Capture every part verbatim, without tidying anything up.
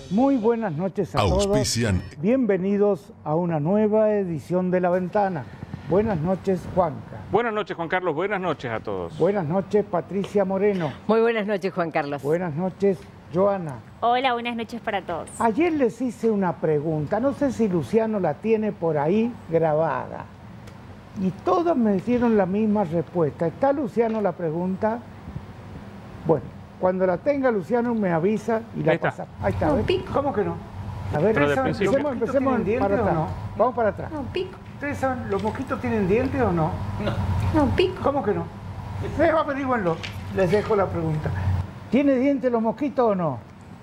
Muy buenas noches a Auspician. todos. Bienvenidos a una nueva edición de La Ventana. Buenas noches, Juanca. Buenas noches, Juan Carlos. Buenas noches a todos. Buenas noches, Patricia Moreno. Muy buenas noches, Juan Carlos. Buenas noches, Joana. Hola, buenas noches para todos. Ayer les hice una pregunta, no sé si Luciano la tiene por ahí grabada. Y todas me dieron la misma respuesta. ¿Está, Luciano, la pregunta? Bueno, cuando la tenga, Luciano me avisa y la Ahí está. pasa. Ahí está. No, ¿ves? pico. ¿Cómo que no? A ver, Pero de esa- principio- empecemos, ¿Los empecemos mosquitos tienen para dientes atrás. o no? Vamos para atrás. No, pico. ¿Ustedes saben, los mosquitos tienen dientes o no? No, pico. ¿Cómo que no? Eh, averígüenlo. Les dejo la pregunta. ¿Tiene dientes los mosquitos o no?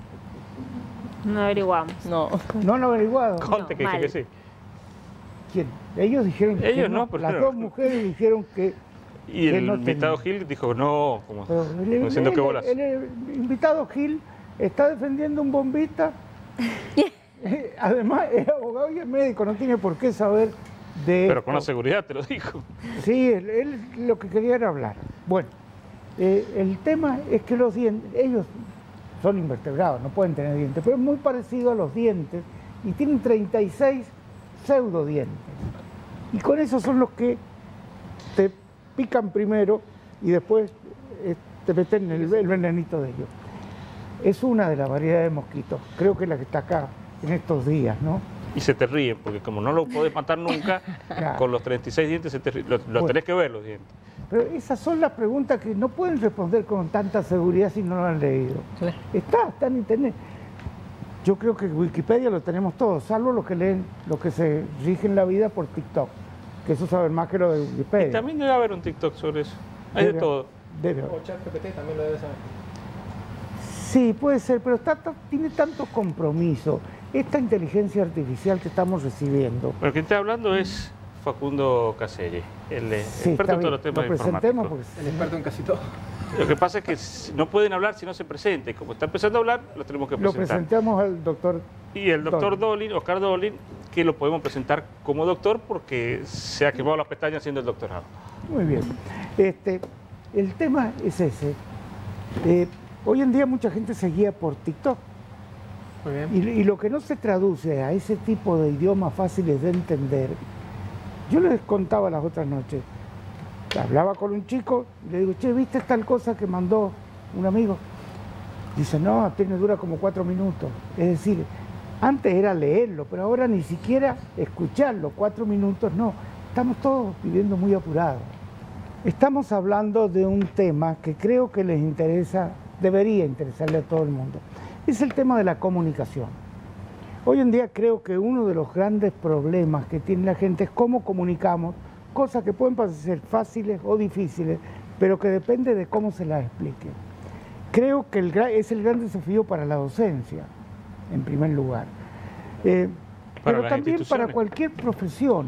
No averiguamos. No. ¿No lo han averiguado? Conte que No, dije mal. que sí. ¿Quién? Ellos dijeron que Ellos no, pero Las no. dos mujeres dijeron que... Y que el no invitado tenía. Gil dijo no, como, Pero como el, diciendo el- que bolas. el- el invitado Gil está defendiendo un bombita. Eh, Además, es abogado y es médico, no tiene por qué saber de... Pero con la esto. seguridad te lo dijo. Sí, él, él lo que quería era hablar. Bueno, eh, el tema es que los dientes, ellos son invertebrados, no pueden tener dientes, pero es muy parecido a los dientes y tienen treinta y seis pseudodientes. Y con esos son los que te pican primero y después eh, te meten el, el venenito de ellos. Es una de las variedades de mosquitos, creo que es la que está acá en estos días, ¿no? Y se te ríen, porque como no lo podés matar nunca, Claro. con los treinta y seis dientes se te ríen. Lo, lo Bueno. tenés que ver los dientes. Pero esas son las preguntas que no pueden responder con tanta seguridad si no lo han leído. Claro. Está, está en internet. Yo creo que Wikipedia lo tenemos todos, salvo los que leen, los que se rigen la vida por TikTok, que eso saben más que lo de Y Wikipedia. también debe haber un TikTok sobre eso. Hay de Debe- todo. debe haber. O ChatGPT también lo debe saber. Sí, puede ser, pero está, ta- tiene tanto compromiso. Esta inteligencia artificial que estamos recibiendo. Bueno, quien está hablando es Facundo Caselli, el eh, Sí, experto está en todos los bien. temas Lo presentemos informáticos. porque El experto en casi todo. Lo que pasa es que s- no pueden hablar si no se presenta. Y como está empezando a hablar, lo tenemos que lo presentar. presentamos al doctor. Y el doctor Dolin. Dolin, Oscar Dolin, que lo podemos presentar como doctor porque se ha quemado las pestañas haciendo el doctorado. Muy bien. Este, el tema es ese. Eh, hoy en día mucha gente se guía por TikTok. Muy bien. Y, y lo que no se traduce a ese tipo de idiomas fáciles de entender, yo les contaba las otras noches, hablaba con un chico y le digo, che, ¿viste tal cosa que mandó un amigo? Dice, no, tiene dura como cuatro minutos. Es decir, antes era leerlo, pero ahora ni siquiera escucharlo, cuatro minutos no. Estamos todos viviendo muy apurados. Estamos hablando de un tema que creo que les interesa, debería interesarle a todo el mundo. Es el tema de la comunicación. Hoy en día creo que uno de los grandes problemas que tiene la gente es cómo comunicamos, cosas que pueden parecer fáciles o difíciles, pero que depende de cómo se las explique. Creo que el, gra- es el gran desafío para la docencia, en primer lugar. Eh, Para pero las también para instituciones. cualquier profesión.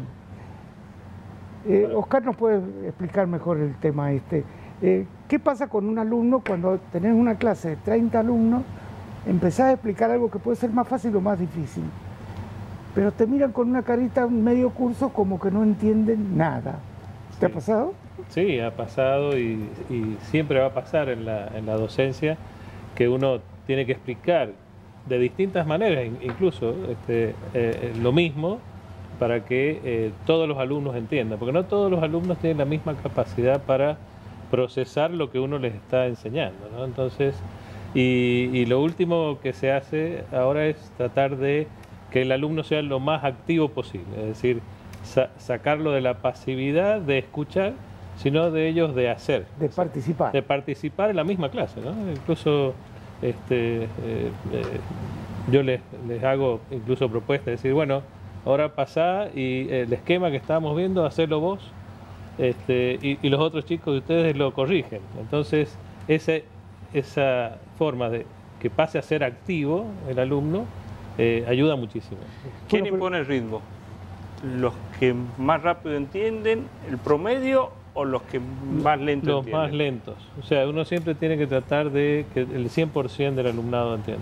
Eh, Oscar nos puede explicar mejor el tema este. Eh, ¿Qué pasa con un alumno cuando tenés una clase de treinta alumnos, empezás a explicar algo que puede ser más fácil o más difícil? Pero te miran con una carita en medio curso como que no entienden nada. ¿Te ha Sí. pasado? Sí, ha pasado y, y siempre va a pasar en la, en la docencia que uno tiene que explicar de distintas maneras, in- incluso este, eh, lo mismo, para que eh, todos los alumnos entiendan, porque no todos los alumnos tienen la misma capacidad para procesar lo que uno les está enseñando, ¿no? Entonces, y, y lo último que se hace ahora es tratar de que el alumno sea lo más activo posible, es decir, sa- sacarlo de la pasividad de escuchar, sino de ellos de hacer, De participar. de participar en la misma clase, ¿no? Incluso este, eh, eh, yo les, les hago incluso propuestas, de decir, bueno, ahora pasá y el esquema que estábamos viendo, hacerlo vos, este, y, y los otros chicos de ustedes lo corrigen. Entonces, ese, esa forma de que pase a ser activo el alumno eh, ayuda muchísimo. ¿Quién Bueno, pero- impone el ritmo? ¿Los que más rápido entienden el promedio o los que más lento Los entienden? más lentos. O sea, uno siempre tiene que tratar de que el cien por ciento del alumnado entienda.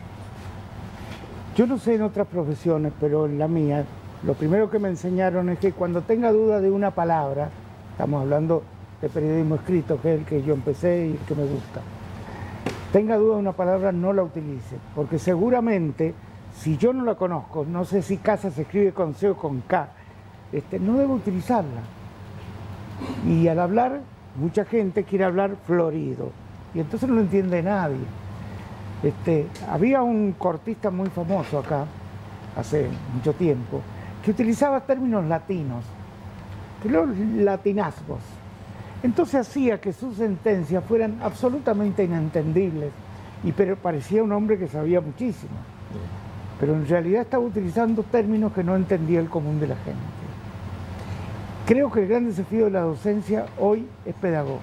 Yo no sé en otras profesiones, pero en la mía, lo primero que me enseñaron es que cuando tenga duda de una palabra, estamos hablando de periodismo escrito, que es el que yo empecé y el que me gusta, tenga duda de una palabra, no la utilice, porque seguramente, si yo no la conozco, no sé si casa se escribe con C o con K, este, no debo utilizarla. Y al hablar, mucha gente quiere hablar florido, y entonces no lo entiende nadie. Este, había un cortista muy famoso acá, hace mucho tiempo, que utilizaba términos latinos, los latinazgos. Entonces hacía que sus sentencias fueran absolutamente inentendibles, y pero parecía un hombre que sabía muchísimo. Pero en realidad estaba utilizando términos que no entendía el común de la gente. Creo que el gran desafío de la docencia hoy es pedagógico.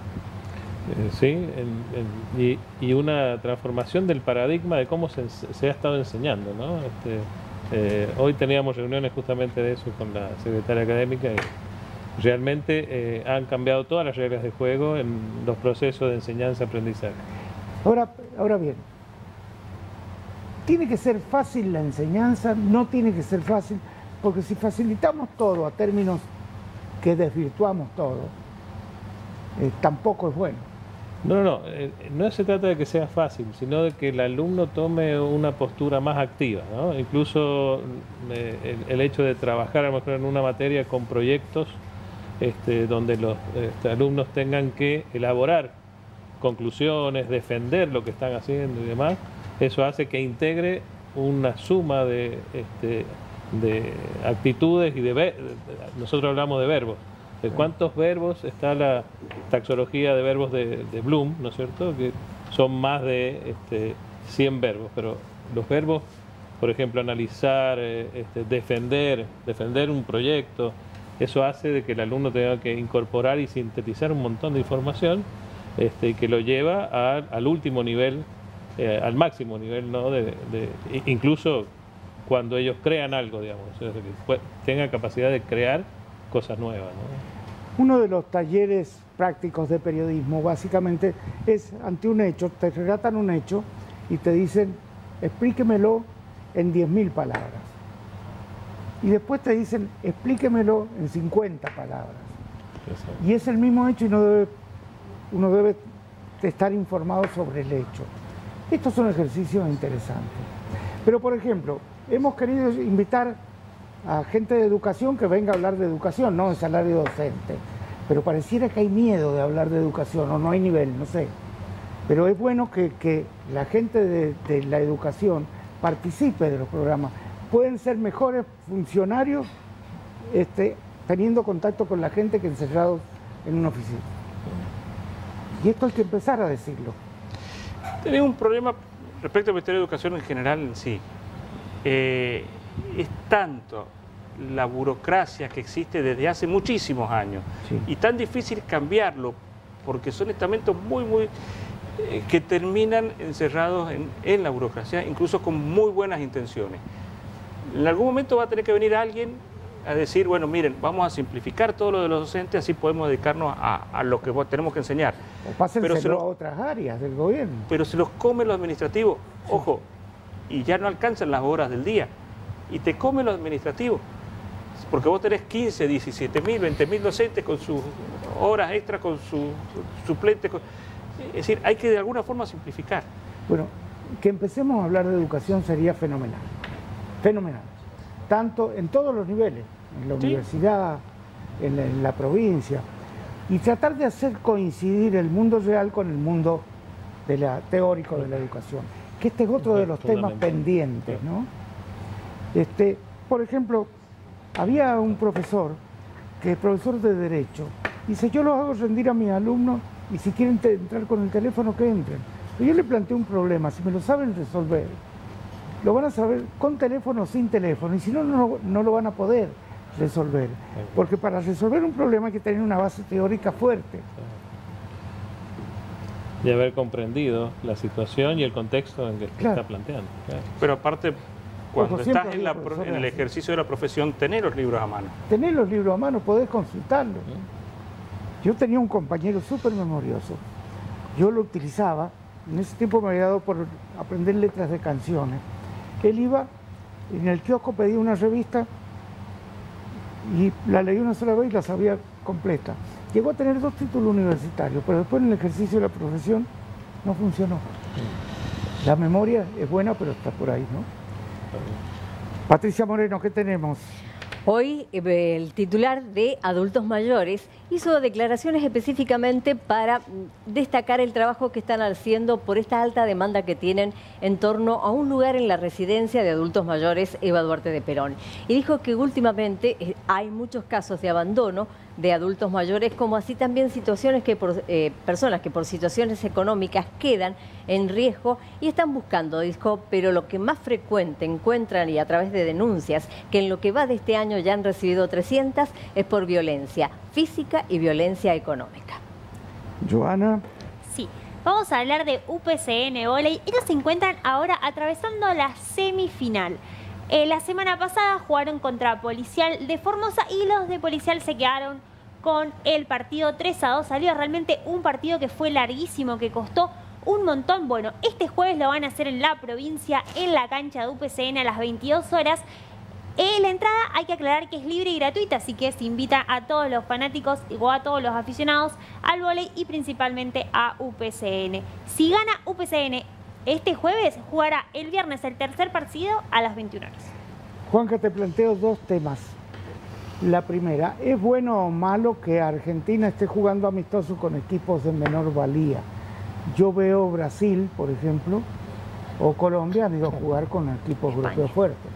Eh, sí, en, en, y, y una transformación del paradigma de cómo se, se ha estado enseñando, ¿no? Este, eh, hoy teníamos reuniones justamente de eso con la secretaria académica y realmente eh, han cambiado todas las reglas de juego en los procesos de enseñanza-aprendizaje. Ahora, ahora bien, tiene que ser fácil la enseñanza, no tiene que ser fácil, porque si facilitamos todo a términos que desvirtuamos todo, eh, tampoco es bueno. No, no, no, eh, no se trata de que sea fácil, sino de que el alumno tome una postura más activa, ¿no? Incluso eh, el, el hecho de trabajar a lo mejor en una materia con proyectos este, donde los este, alumnos tengan que elaborar conclusiones, defender lo que están haciendo y demás, eso hace que integre una suma de, este, de actitudes y de, ver, nosotros hablamos de verbos. ¿De cuántos verbos está la taxología de verbos de, de Bloom, ¿no es cierto? Que son más de este, cien verbos, pero los verbos, por ejemplo, analizar, eh, este, defender, defender un proyecto, eso hace de que el alumno tenga que incorporar y sintetizar un montón de información este, que lo lleva a, al último nivel, eh, al máximo nivel, ¿no? De, de, incluso cuando ellos crean algo, digamos, o sea, que tengan capacidad de crear cosas nuevas, ¿no? Uno de los talleres prácticos de periodismo básicamente es ante un hecho, te relatan un hecho y te dicen explíquemelo en diez mil palabras. Y después te dicen explíquemelo en cincuenta palabras. Exacto. Y es el mismo hecho y no debe, uno debe estar informado sobre el hecho. Estos son ejercicios interesantes. Pero por ejemplo, hemos querido invitar a gente de educación que venga a hablar de educación, no de salario docente. Pero pareciera que hay miedo de hablar de educación, o no hay nivel, no sé. Pero es bueno que, que la gente de, de la educación participe de los programas. Pueden ser mejores funcionarios este, teniendo contacto con la gente que encerrados en una oficina. Y esto hay que empezar a decirlo. Tenemos un problema respecto al Ministerio de Educación en general en sí. Eh, es tanto la burocracia que existe desde hace muchísimos años, sí, y tan difícil cambiarlo porque son estamentos muy, muy eh, que terminan encerrados en, en la burocracia, incluso con muy buenas intenciones. En algún momento va a tener que venir alguien a decir, bueno, miren, vamos a simplificar todo lo de los docentes, así podemos dedicarnos a, a lo que tenemos que enseñar. O pásenselo pero se lo, a otras áreas del gobierno. Pero se los come lo administrativo, sí, ojo, y ya no alcanzan las horas del día. Y te come lo administrativo, porque vos tenés quince, diecisiete mil, veinte mil docentes con sus horas extras, con sus suplentes. Con... Es decir, hay que de alguna forma simplificar. Bueno, que empecemos a hablar de educación sería fenomenal, fenomenal, tanto en todos los niveles, en la, sí, universidad, en la, en la provincia, y tratar de hacer coincidir el mundo real con el mundo de la, teórico de la educación, que este es otro de los temas pendientes, ¿no? Este, por ejemplo, había un profesor, que es profesor de Derecho, dice, yo los hago rendir a mis alumnos y si quieren entrar con el teléfono, que entren. Pero yo le planteé un problema, si me lo saben resolver, lo van a saber con teléfono o sin teléfono, y si no, no, no lo van a poder resolver. Porque para resolver un problema hay que tener una base teórica fuerte. Y haber comprendido la situación y el contexto en que claro. está planteando. Claro. Pero aparte, cuando Ojo, estás en, la, en el ejercicio de la profesión, tener los libros a mano. Tener los libros a mano, podés consultarlos. Yo tenía un compañero súper memorioso. Yo lo utilizaba, en ese tiempo me había dado por aprender letras de canciones. Él iba, en el kiosco pedía una revista y la leí una sola vez y la sabía completa. Llegó a tener dos títulos universitarios, pero después en el ejercicio de la profesión no funcionó. La memoria es buena, pero está por ahí, ¿no? Patricia Moreno, ¿qué tenemos? Hoy el titular de Adultos Mayores hizo declaraciones específicamente para destacar el trabajo que están haciendo por esta alta demanda que tienen en torno a un lugar en la residencia de adultos mayores Eva Duarte de Perón. Y dijo que últimamente hay muchos casos de abandono de adultos mayores, como así también situaciones que por, eh, personas que por situaciones económicas quedan en riesgo y están buscando, dijo, pero lo que más frecuente encuentran y a través de denuncias, que en lo que va de este año ya han recibido trescientas, es por violencia física y violencia económica. Joana. Sí, vamos a hablar de U P C N Voley. Ellos se encuentran ahora atravesando la semifinal. Eh, la semana pasada jugaron contra Policial de Formosa y los de Policial se quedaron con el partido tres a dos. Salió realmente un partido que fue larguísimo, que costó un montón. Bueno, este jueves lo van a hacer en la provincia, en la cancha de U P C N a las veintidós horas. Eh, la entrada hay que aclarar que es libre y gratuita, así que se invita a todos los fanáticos o a todos los aficionados al vóley y principalmente a U P C N. Si gana U P C N este jueves, jugará el viernes el tercer partido a las veintiuna horas. Juanca, te planteo dos temas. La primera, ¿es bueno o malo que Argentina esté jugando amistoso con equipos de menor valía? Yo veo Brasil, por ejemplo, o Colombia han ido a jugar con equipos España. europeos fuertes.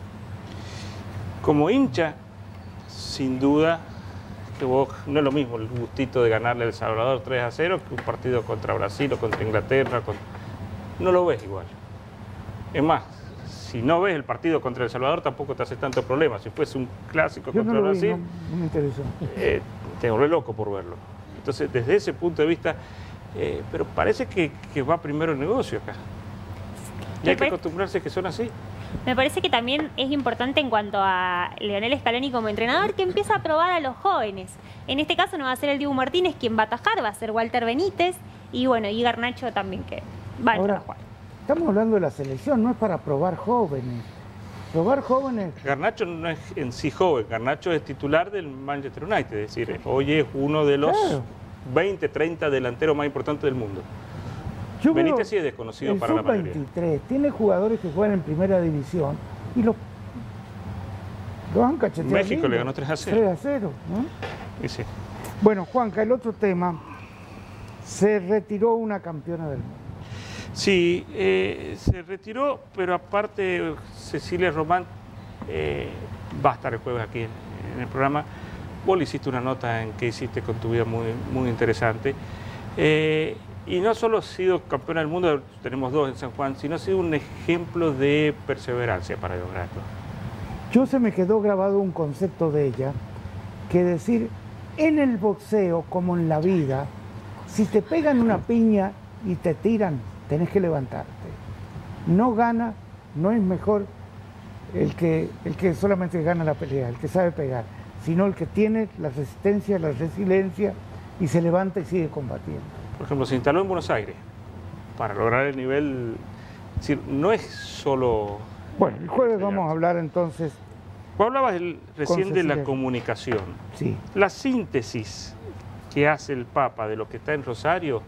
Como hincha, sin duda, que vos, no es lo mismo el gustito de ganarle a El Salvador tres a cero que un partido contra Brasil o contra Inglaterra. Con... No lo ves igual. Es más, si no ves el partido contra El Salvador tampoco te hace tanto problema. Si fuese un clásico Yo contra no lo vi, Brasil, no, no me interesó. eh, te volvés loco por verlo. Entonces, desde ese punto de vista, eh, pero parece que, que va primero el negocio acá. Y hay que acostumbrarse que son así. Me parece que también es importante en cuanto a Leonel Scaloni como entrenador, que empieza a probar a los jóvenes. En este caso no va a ser el Dibu Martínez quien va a atajar, va a ser Walter Benítez y bueno, y Garnacho también, que va a entrar a jugar. Estamos hablando de la selección, no es para probar jóvenes. Probar jóvenes... Garnacho no es en sí joven, Garnacho es titular del Manchester United, es decir, hoy es uno de los claro. veinte, treinta delanteros más importantes del mundo. Yo Benítez sí es desconocido para la mayoría. veintitrés tiene jugadores que juegan en primera división y los, los han cacheteado. México lindo. le ganó tres a cero. tres a cero, ¿no? Y sí. Bueno, Juanca, el otro tema, se retiró una campeona del mundo. Sí, eh, se retiró, pero aparte Cecilia Román eh, va a estar el jueves aquí en, en el programa. Vos le hiciste una nota en que hiciste con tu vida muy, muy interesante. Eh, Y no solo ha sido campeona del mundo, tenemos dos en San Juan, sino ha sido un ejemplo de perseverancia para lograrlo. Yo se me quedó grabado un concepto de ella, que decir, en el boxeo como en la vida, si te pegan una piña y te tiran, tenés que levantarte. No gana, no es mejor el que, el que solamente gana la pelea, el que sabe pegar, sino el que tiene la resistencia, la resiliencia y se levanta y sigue combatiendo. Por ejemplo, se instaló en Buenos Aires para lograr el nivel, es decir, no es solo... Bueno, el jueves vamos a hablar entonces... Vos hablabas el, recién de la comunicación. Sí. La síntesis que hace el Papa de lo que está en Rosario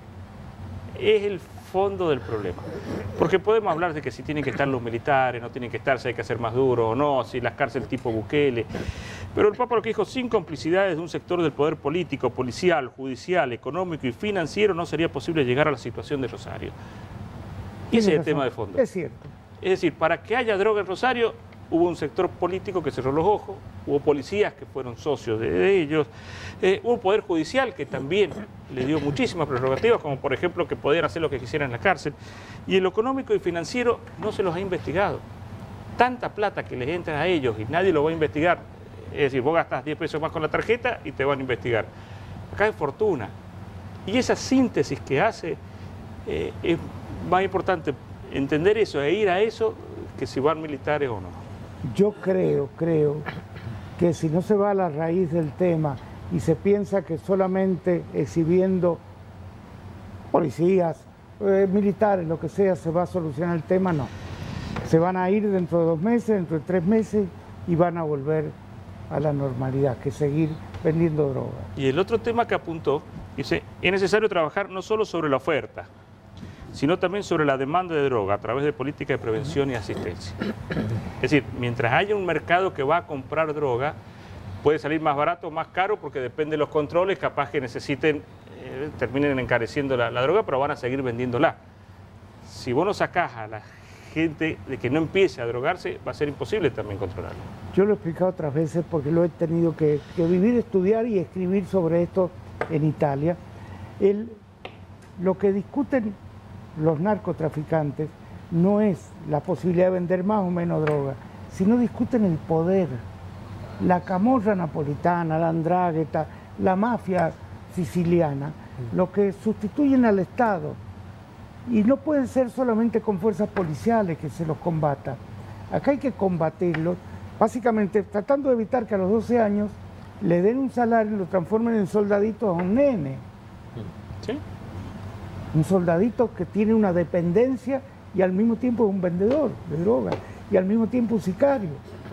es el fondo del problema. Porque podemos hablar de que si tienen que estar los militares, no tienen que estar, si hay que hacer más duro o no, si las cárceles tipo Bukele. Pero el Papa lo que dijo, sin complicidades de un sector del poder político, policial, judicial, económico y financiero, no sería posible llegar a la situación de Rosario. Y ese es el tema de fondo. Es cierto. Es decir, para que haya droga en Rosario, hubo un sector político que cerró los ojos, hubo policías que fueron socios de, de ellos, eh, hubo un poder judicial que también le dio muchísimas prerrogativas, como por ejemplo que podían hacer lo que quisieran en la cárcel, y en lo económico y financiero no se los ha investigado. Tanta plata que les entra a ellos y nadie lo va a investigar, es decir, vos gastas diez pesos más con la tarjeta y te van a investigar. Acá hay fortuna. Y esa síntesis que hace, eh, es más importante entender eso e ir a eso que si van militares o no. Yo creo, creo que si no se va a la raíz del tema y se piensa que solamente exhibiendo policías, eh, militares, lo que sea, se va a solucionar el tema, no. Se van a ir dentro de dos meses, dentro de tres meses y van a volver a la normalidad, que seguir vendiendo drogas. Y el otro tema que apuntó, dice, es necesario trabajar no solo sobre la oferta, sino también sobre la demanda de droga a través de políticas de prevención y asistencia. Es decir, mientras haya un mercado que va a comprar droga, puede salir más barato o más caro porque depende de los controles, capaz que necesiten, eh, terminen encareciendo la, la droga, pero van a seguir vendiéndola. Si vos no sacás a la gente de que no empiece a drogarse, va a ser imposible también controlarlo. Yo lo he explicado otras veces porque lo he tenido que, que vivir, estudiar y escribir sobre esto en Italia. El, lo que discuten los narcotraficantes no es la posibilidad de vender más o menos droga, sino discuten el poder. La camorra napolitana, la 'ndrangheta, la mafia siciliana, lo que sustituyen al Estado. Y no pueden ser solamente con fuerzas policiales que se los combata. Acá hay que combatirlos, básicamente tratando de evitar que a los doce años le den un salario y lo transformen en soldaditos a un nene. ¿Sí? Un soldadito que tiene una dependencia y al mismo tiempo es un vendedor de droga y al mismo tiempo un sicario.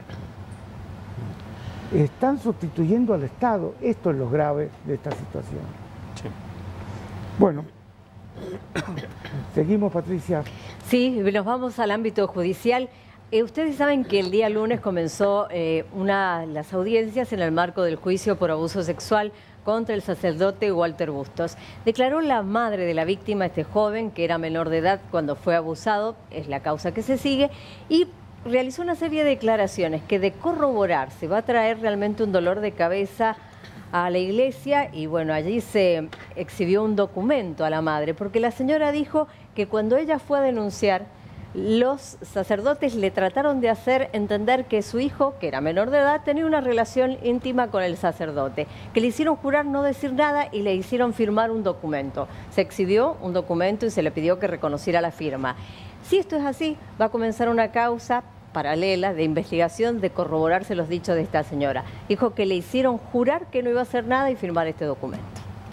Están sustituyendo al Estado. Esto es lo grave de esta situación. Sí. Bueno, seguimos, Patricia. Sí, nos vamos al ámbito judicial. Eh, ustedes saben que el día lunes comenzó eh, una, las audiencias en el marco del juicio por abuso sexual contra el sacerdote Walter Bustos. Declaró la madre de la víctima, este joven, que era menor de edad cuando fue abusado, es la causa que se sigue, y realizó una serie de declaraciones que, de corroborarse, va a traer realmente un dolor de cabeza a la iglesia. Y bueno, allí se exhibió un documento a la madre, porque la señora dijo que cuando ella fue a denunciar, los sacerdotes le trataron de hacer entender que su hijo, que era menor de edad, tenía una relación íntima con el sacerdote, que le hicieron jurar no decir nada y le hicieron firmar un documento. Se exhibió un documento y se le pidió que reconociera la firma. Si esto es así, va a comenzar una causa paralela de investigación de corroborarse los dichos de esta señora. Dijo que le hicieron jurar que no iba a hacer nada y firmar este documento.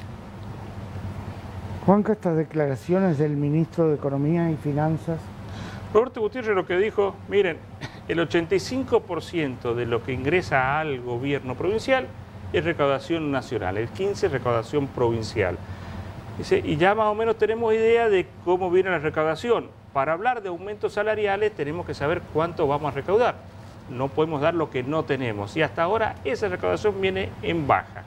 Juanca, estas declaraciones del ministro de Economía y Finanzas. Roberto Gutiérrez lo que dijo, miren, el ochenta y cinco por ciento de lo que ingresa al gobierno provincial es recaudación nacional, el quince por ciento es recaudación provincial. Dice, y ya más o menos tenemos idea de cómo viene la recaudación. Para hablar de aumentos salariales tenemos que saber cuánto vamos a recaudar. No podemos dar lo que no tenemos. Y hasta ahora esa recaudación viene en baja.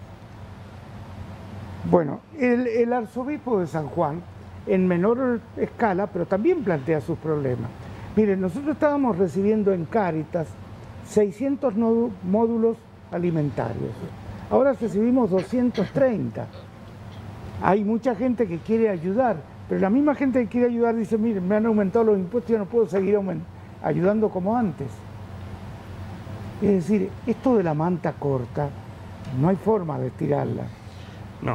Bueno, el, el arzobispo de San Juan, en menor escala, pero también plantea sus problemas. Miren, nosotros estábamos recibiendo en Cáritas seiscientos módulos alimentarios. Ahora recibimos doscientos treinta. Hay mucha gente que quiere ayudar, pero la misma gente que quiere ayudar dice, miren, me han aumentado los impuestos y yo no puedo seguir ayudando como antes. Es decir, esto de la manta corta, no hay forma de estirarla. No,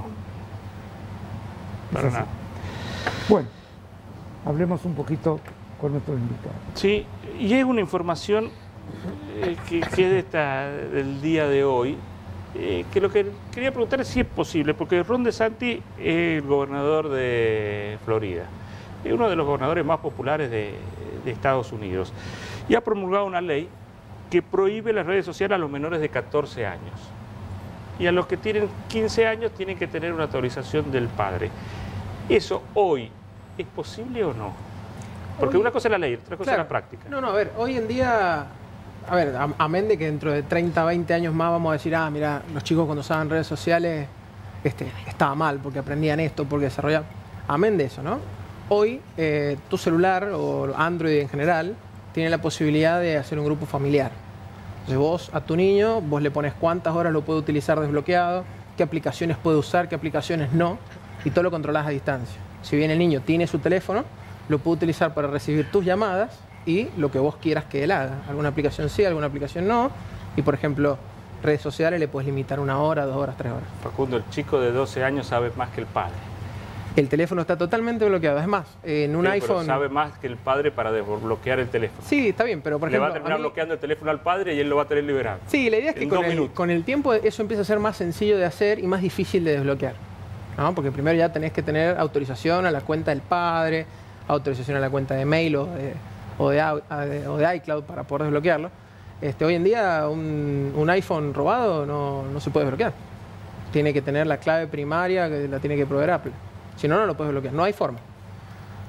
para nada. Bueno, hablemos un poquito con nuestros invitados. Sí, y es una información eh, que, que es de esta, del día de hoy, eh, que lo que quería preguntar es si es posible, porque Ron DeSantis es el gobernador de Florida, es uno de los gobernadores más populares de, de Estados Unidos, y ha promulgado una ley que prohíbe las redes sociales a los menores de catorce años. Y a los que tienen quince años tienen que tener una autorización del padre. ¿Eso hoy es posible o no? Porque hoy, una cosa es la ley, otra cosa claro, es la práctica. No, no, a ver, hoy en día, a ver, amén de que dentro de treinta, veinte años más vamos a decir, ah, mira, los chicos cuando usaban redes sociales este, estaba mal porque aprendían esto, porque desarrollaban. Amén de eso, ¿no? Hoy eh, tu celular o Android en general tiene la posibilidad de hacer un grupo familiar. Entonces vos a tu niño, vos le pones cuántas horas lo puede utilizar desbloqueado, qué aplicaciones puede usar, qué aplicaciones no, y todo lo controlás a distancia. Si bien el niño tiene su teléfono, lo puede utilizar para recibir tus llamadas y lo que vos quieras que él haga. Alguna aplicación sí, alguna aplicación no. Y por ejemplo, redes sociales le puedes limitar una hora, dos horas, tres horas. Facundo, el chico de doce años sabe más que el padre. El teléfono está totalmente bloqueado. Es más, en un sí, iPhone... Pero sabe más que el padre para desbloquear el teléfono. Sí, está bien, pero por ejemplo... Le va a terminar a mí... bloqueando el teléfono al padre y él lo va a tener liberado. Sí, la idea es que con el, con el tiempo eso empieza a ser más sencillo de hacer y más difícil de desbloquear, ¿no? Porque primero ya tenés que tener autorización a la cuenta del padre, autorización a la cuenta de mail o de, o de, o de iCloud para poder desbloquearlo. Este, hoy en día un, un iPhone robado no, no se puede desbloquear. Tiene que tener la clave primaria que la tiene que proveer Apple. Si no, no lo puedes bloquear. No hay forma.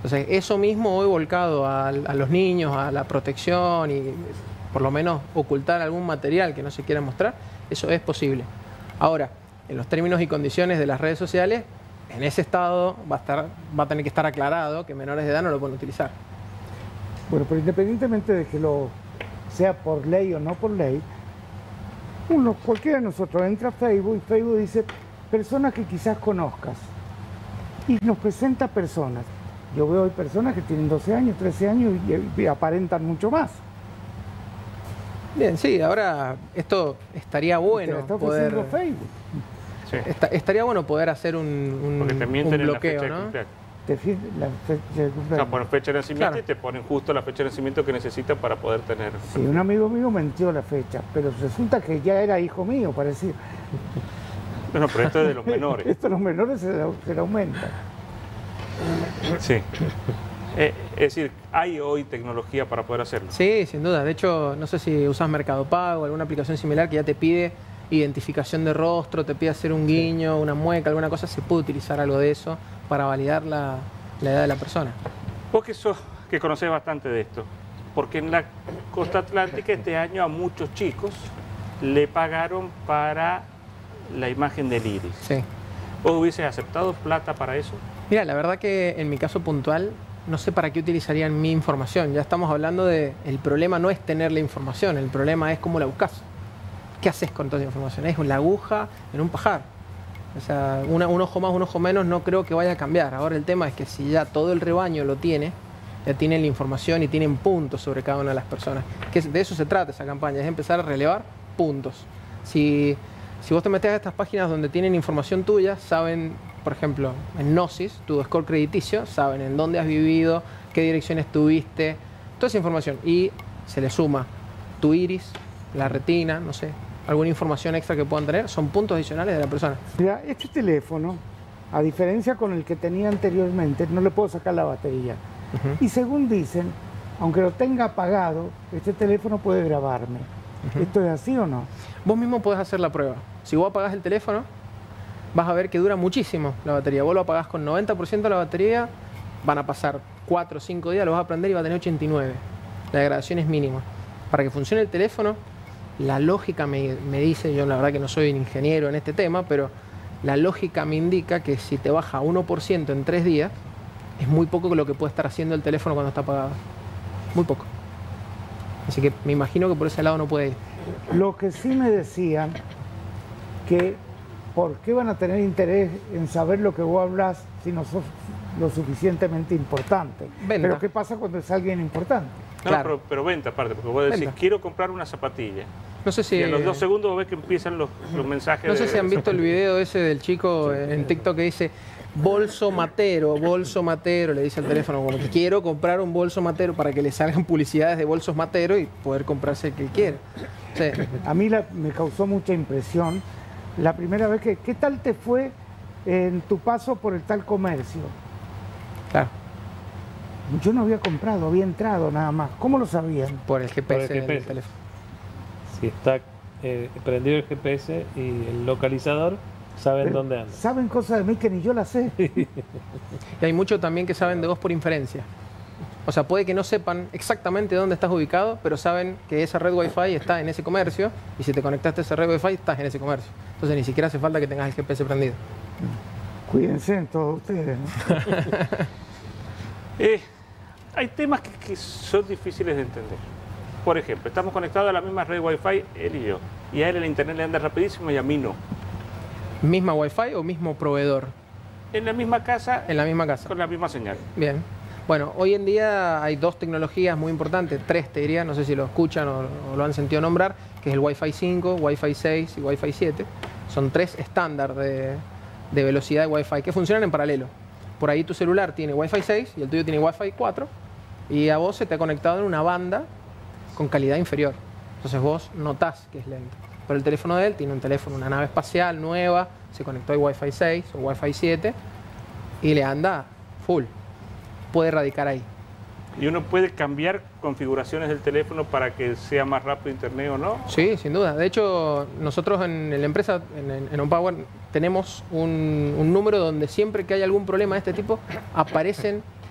Entonces, eso mismo hoy volcado a, a los niños, a la protección y por lo menos ocultar algún material que no se quiera mostrar, eso es posible. Ahora, en los términos y condiciones de las redes sociales, en ese estado va a, estar, va a tener que estar aclarado que menores de edad no lo pueden utilizar. Bueno, pero independientemente de que lo sea por ley o no por ley, uno, cualquiera de nosotros entra a Facebook y Facebook dice personas que quizás conozcas y nos presenta personas. Yo veo hoy personas que tienen doce años, trece años y, y aparentan mucho más. Bien, sí, ahora esto estaría bueno está poder... Facebook. Sí. Está, estaría bueno poder hacer un, un, Porque te mienten un bloqueo, en la fecha ¿no? de cumpleaños. Te fijas la fecha de cumpleaños. No, ponen fecha de nacimiento Claro. y te ponen justo la fecha de nacimiento que necesitas para poder tener. Sí, un amigo mío mentió la fecha, pero resulta que ya era hijo mío, parecía. Bueno, pero esto es de los menores. Esto a los menores se, se le aumenta. Sí. Eh, es decir, hay hoy tecnología para poder hacerlo. Sí, sin duda. De hecho, no sé si usas Mercado Pago, alguna aplicación similar que ya te pide identificación de rostro, te pide hacer un guiño, una mueca, alguna cosa, se puede utilizar algo de eso para validar la, la edad de la persona. Vos que sos, que conocés bastante de esto, porque en la costa atlántica este año a muchos chicos le pagaron para la imagen del iris. Sí. ¿Vos hubieses aceptado plata para eso? Mira, la verdad que en mi caso puntual no sé para qué utilizarían mi información. Ya estamos hablando de... El problema no es tener la información, el problema es cómo la buscas. ¿Qué haces con toda esa información? Es la aguja en un pajar. O sea, una, un ojo más, un ojo menos no creo que vaya a cambiar. Ahora el tema es que si ya todo el rebaño lo tiene, ya tienen la información y tienen puntos sobre cada una de las personas. Que de eso se trata esa campaña, es empezar a relevar puntos. Si, si vos te metés a estas páginas donde tienen información tuya, saben, por ejemplo, en Gnosis, tu score crediticio, saben en dónde has vivido, qué dirección estuviste, toda esa información. Y se le suma tu iris, la retina, no sé, alguna información extra que puedan tener, son puntos adicionales de la persona. Mira, este teléfono, a diferencia con el que tenía anteriormente, no le puedo sacar la batería. Uh-huh. Y según dicen, aunque lo tenga apagado, este teléfono puede grabarme. Uh-huh. ¿Esto es así o no? Vos mismo podés hacer la prueba. Si vos apagás el teléfono, vas a ver que dura muchísimo la batería. Vos lo apagás con noventa por ciento de la batería, van a pasar cuatro o cinco días, lo vas a prender y va a tener ochenta y nueve. La degradación es mínima. Para que funcione el teléfono, la lógica me, me dice, yo la verdad que no soy un ingeniero en este tema, pero la lógica me indica que si te baja uno por ciento en tres días, es muy poco lo que puede estar haciendo el teléfono cuando está apagado. Muy poco. Así que me imagino que por ese lado no puede ir. Lo que sí me decían, que ¿por qué van a tener interés en saber lo que vos hablas si no sos lo suficientemente importante? Venta. Pero ¿qué pasa cuando es alguien importante? No, Claro. pero, pero venta aparte, porque vos decís, Venta. quiero comprar una zapatilla. No sé si... Y a los dos segundos ves que empiezan los, los mensajes. No sé de, si han visto el video ese del chico en TikTok que dice bolso matero, bolso matero, le dice al teléfono como que quiero comprar un bolso matero para que le salgan publicidades de bolsos matero y poder comprarse el que quiere. Sí. A mí la- me causó mucha impresión la primera vez que, ¿qué tal te fue en tu paso por el tal comercio? Claro, Yo no había comprado, había entrado nada más. ¿Cómo lo sabían? por el G P S Por el G P S. del teléfono. Si está eh, prendido el G P S y el localizador, saben Pero dónde anda. Saben cosas de mí que ni yo las sé. Y hay muchos también que saben de vos por inferencia. O sea, puede que no sepan exactamente dónde estás ubicado, pero saben que esa red Wi-Fi está en ese comercio y si te conectaste a esa red Wi-Fi estás en ese comercio. Entonces ni siquiera hace falta que tengas el G P S prendido. Cuídense en todos ustedes, ¿no? Eh, hay temas que, que son difíciles de entender. Por ejemplo, estamos conectados a la misma red Wi-Fi, él y yo. Y a él el internet le anda rapidísimo y a mí no. ¿Misma Wi-Fi o mismo proveedor? En la misma casa, En la misma casa. con la misma señal. Bien. Bueno, hoy en día hay dos tecnologías muy importantes, tres te diría, no sé si lo escuchan o, o lo han sentido nombrar, que es el Wi-Fi cinco, Wi-Fi seis y Wi-Fi siete. Son tres estándar de, de velocidad de Wi-Fi que funcionan en paralelo. Por ahí tu celular tiene Wi-Fi seis y el tuyo tiene Wi-Fi cuatro y a vos se te ha conectado en una banda con calidad inferior. Entonces vos notás que es lento. Pero el teléfono de él tiene un teléfono, una nave espacial nueva, se conectó a Wi-Fi seis o Wi-Fi siete y le anda full. Puede radicar ahí. Y uno puede cambiar configuraciones del teléfono para que sea más rápido internet o no. Sí, sin duda. De hecho, nosotros en la empresa, en, en OnPower, tenemos un, un número donde siempre que hay algún problema de este tipo, aparecen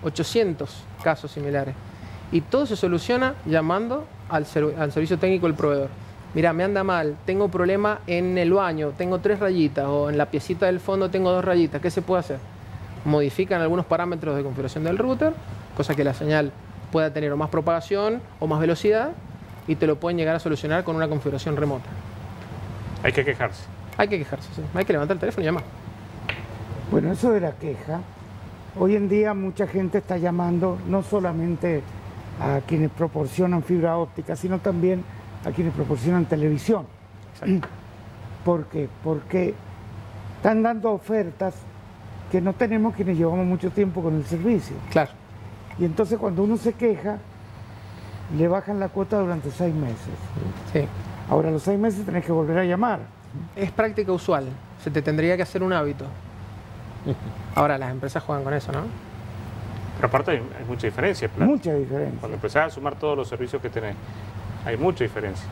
ochocientos casos similares. Y todo se soluciona llamando al, serv al servicio técnico del proveedor. Mira, me anda mal, tengo problema en el baño, tengo tres rayitas, o en la piecita del fondo tengo dos rayitas, ¿qué se puede hacer? Modifican algunos parámetros de configuración del router, cosa que la señal pueda tener o más propagación o más velocidad, y te lo pueden llegar a solucionar con una configuración remota. Hay que quejarse. Hay que quejarse, sí. Hay que levantar el teléfono y llamar. Bueno, eso de la queja, hoy en día mucha gente está llamando no solamente a quienes proporcionan fibra óptica, sino también a quienes proporcionan televisión. Exacto. ¿Por qué? Porque están dando ofertas que no tenemos quienes llevamos mucho tiempo con el servicio. Claro. Y entonces cuando uno se queja, le bajan la cuota durante seis meses. Sí. Ahora, a los seis meses tenés que volver a llamar. Es práctica usual. Se te tendría que hacer un hábito. Ahora, las empresas juegan con eso, ¿no? Pero aparte hay, hay mucha diferencia. Plan. Mucha diferencia. Cuando empezás a sumar todos los servicios que tenés, hay mucha diferencia.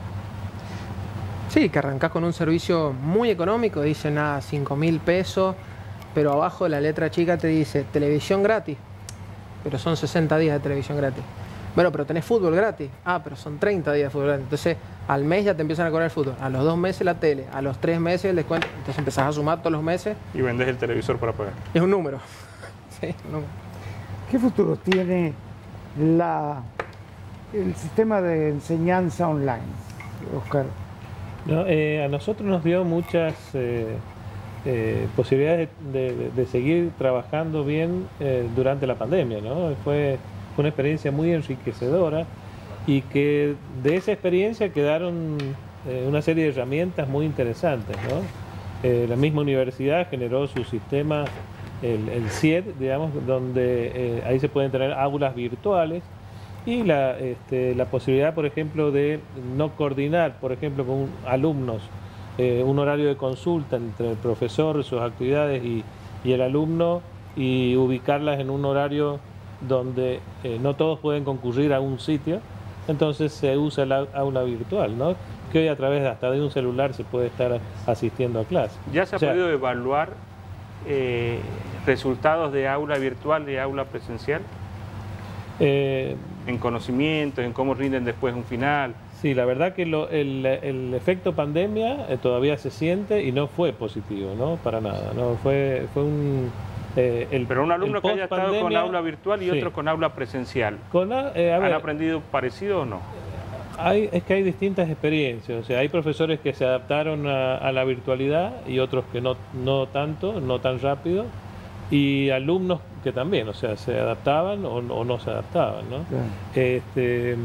Sí, que arrancás con un servicio muy económico, dice nada, cinco mil pesos, pero abajo la letra chica te dice televisión gratis, pero son sesenta días de televisión gratis. Bueno, pero tenés fútbol gratis. Ah, pero son treinta días de fútbol gratis. Entonces, al mes ya te empiezan a cobrar el fútbol. A los dos meses la tele, a los tres meses el descuento. Entonces empezás a sumar todos los meses. Y vendés el televisor para pagar. Es un número. Sí, un número. ¿Qué futuro tiene la, el sistema de enseñanza online, Oscar? No, eh, a nosotros nos dio muchas eh, eh, posibilidades de, de, de seguir trabajando bien eh, durante la pandemia, ¿no? Fue, fue una experiencia muy enriquecedora y que de esa experiencia quedaron eh, una serie de herramientas muy interesantes, ¿no? Eh, la misma universidad generó su sistema, el, el C I E D, digamos, donde eh, ahí se pueden tener aulas virtuales. Y la, este, la posibilidad, por ejemplo, de no coordinar, por ejemplo, con alumnos, eh, un horario de consulta entre el profesor, sus actividades y, y el alumno, y ubicarlas en un horario donde eh, no todos pueden concurrir a un sitio. Entonces se usa el aula virtual, ¿no? Que hoy a través de, hasta de un celular se puede estar asistiendo a clases. ¿Ya se ha o sea, podido evaluar eh, resultados de aula virtual y aula presencial? Eh, en conocimientos, en cómo rinden después un final. Sí, la verdad que lo, el, el efecto pandemia eh, todavía se siente y no fue positivo, ¿no? Para nada, no fue, fue un... Eh, el, Pero un alumno que haya estado con aula virtual y sí. otro con aula presencial, con, eh, a ver, ¿han aprendido parecido o no? Hay, es que hay distintas experiencias, o sea, hay profesores que se adaptaron a, a la virtualidad y otros que no, no tanto, no tan rápido, y alumnos que también, o sea, se adaptaban o, o no se adaptaban, ¿no? Claro. Este,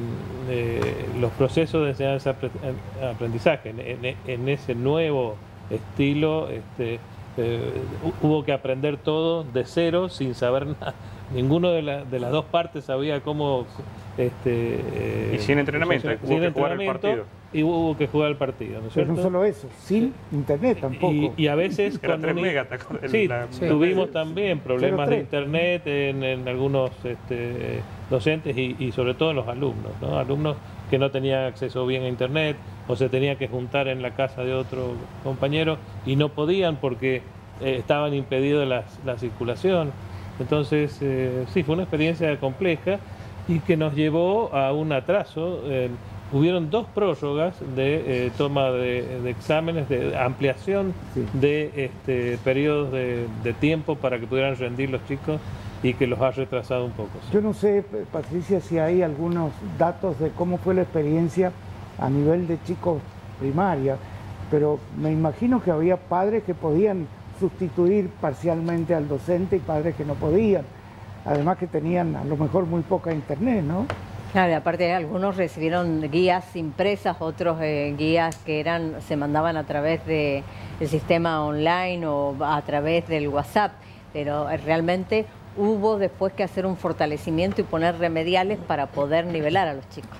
eh, los procesos de enseñanza-aprendizaje en, en, en ese nuevo estilo, este, eh, hubo que aprender todo de cero, sin saber nada. Ninguno de, la, de las dos partes sabía cómo... Este, eh, y sin entrenamiento, hubo sin que jugar el partido. Y hubo que jugar el partido, ¿no es cierto? Pero no solo eso, sin sí. internet tampoco. Y, y a veces cuando un... sí, la... sí, tuvimos también problemas de internet en, en algunos este, docentes y, y sobre todo en los alumnos, ¿no? Alumnos que no tenían acceso bien a internet o se tenían que juntar en la casa de otro compañero y no podían porque eh, estaban impedidos la, la circulación. Entonces, eh, sí, fue una experiencia compleja y que nos llevó a un atraso. Eh, hubieron dos prórrogas de eh, toma de, de exámenes, de ampliación sí. de este, periodos de, de tiempo para que pudieran rendir los chicos y que los ha retrasado un poco. Sí. Yo no sé, Patricia, si hay algunos datos de cómo fue la experiencia a nivel de chicos primaria, pero me imagino que había padres que podían sustituir parcialmente al docente y padres que no podían. Además que tenían a lo mejor muy poca internet, ¿no? Claro, y aparte algunos recibieron guías impresas, otros eh, guías que eran se mandaban a través de, del sistema online o a través del WhatsApp, pero realmente hubo después que hacer un fortalecimiento y poner remediales para poder nivelar a los chicos.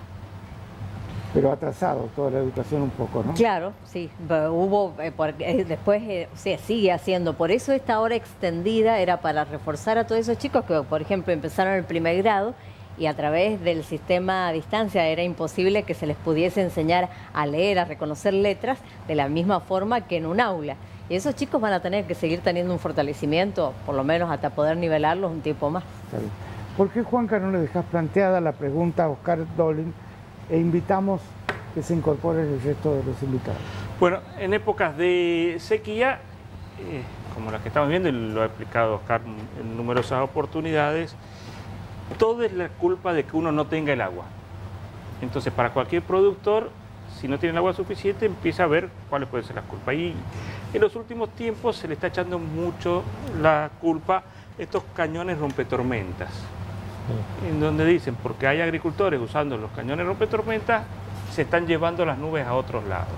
Pero atrasado toda la educación un poco, ¿no? Claro, sí, hubo, eh, por, eh, después eh, se sigue haciendo, por eso esta hora extendida era para reforzar a todos esos chicos que, por ejemplo, empezaron el primer grado y a través del sistema a distancia era imposible que se les pudiese enseñar a leer, a reconocer letras de la misma forma que en un aula. Y esos chicos van a tener que seguir teniendo un fortalecimiento, por lo menos hasta poder nivelarlos un tiempo más. ¿Por qué, Juanca, no le dejas planteada la pregunta a Oscar Dolin e invitamos que se incorporen el resto de los invitados? Bueno, en épocas de sequía, eh, como las que estamos viendo, y lo ha explicado Oscar en numerosas oportunidades, todo es la culpa de que uno no tenga el agua. Entonces, para cualquier productor, si no tiene el agua suficiente, empieza a ver cuáles pueden ser las culpas. Y en los últimos tiempos se le está echando mucho la culpa a estos cañones rompetormentas, en donde dicen, porque hay agricultores usando los cañones rompetormentas, se están llevando las nubes a otros lados.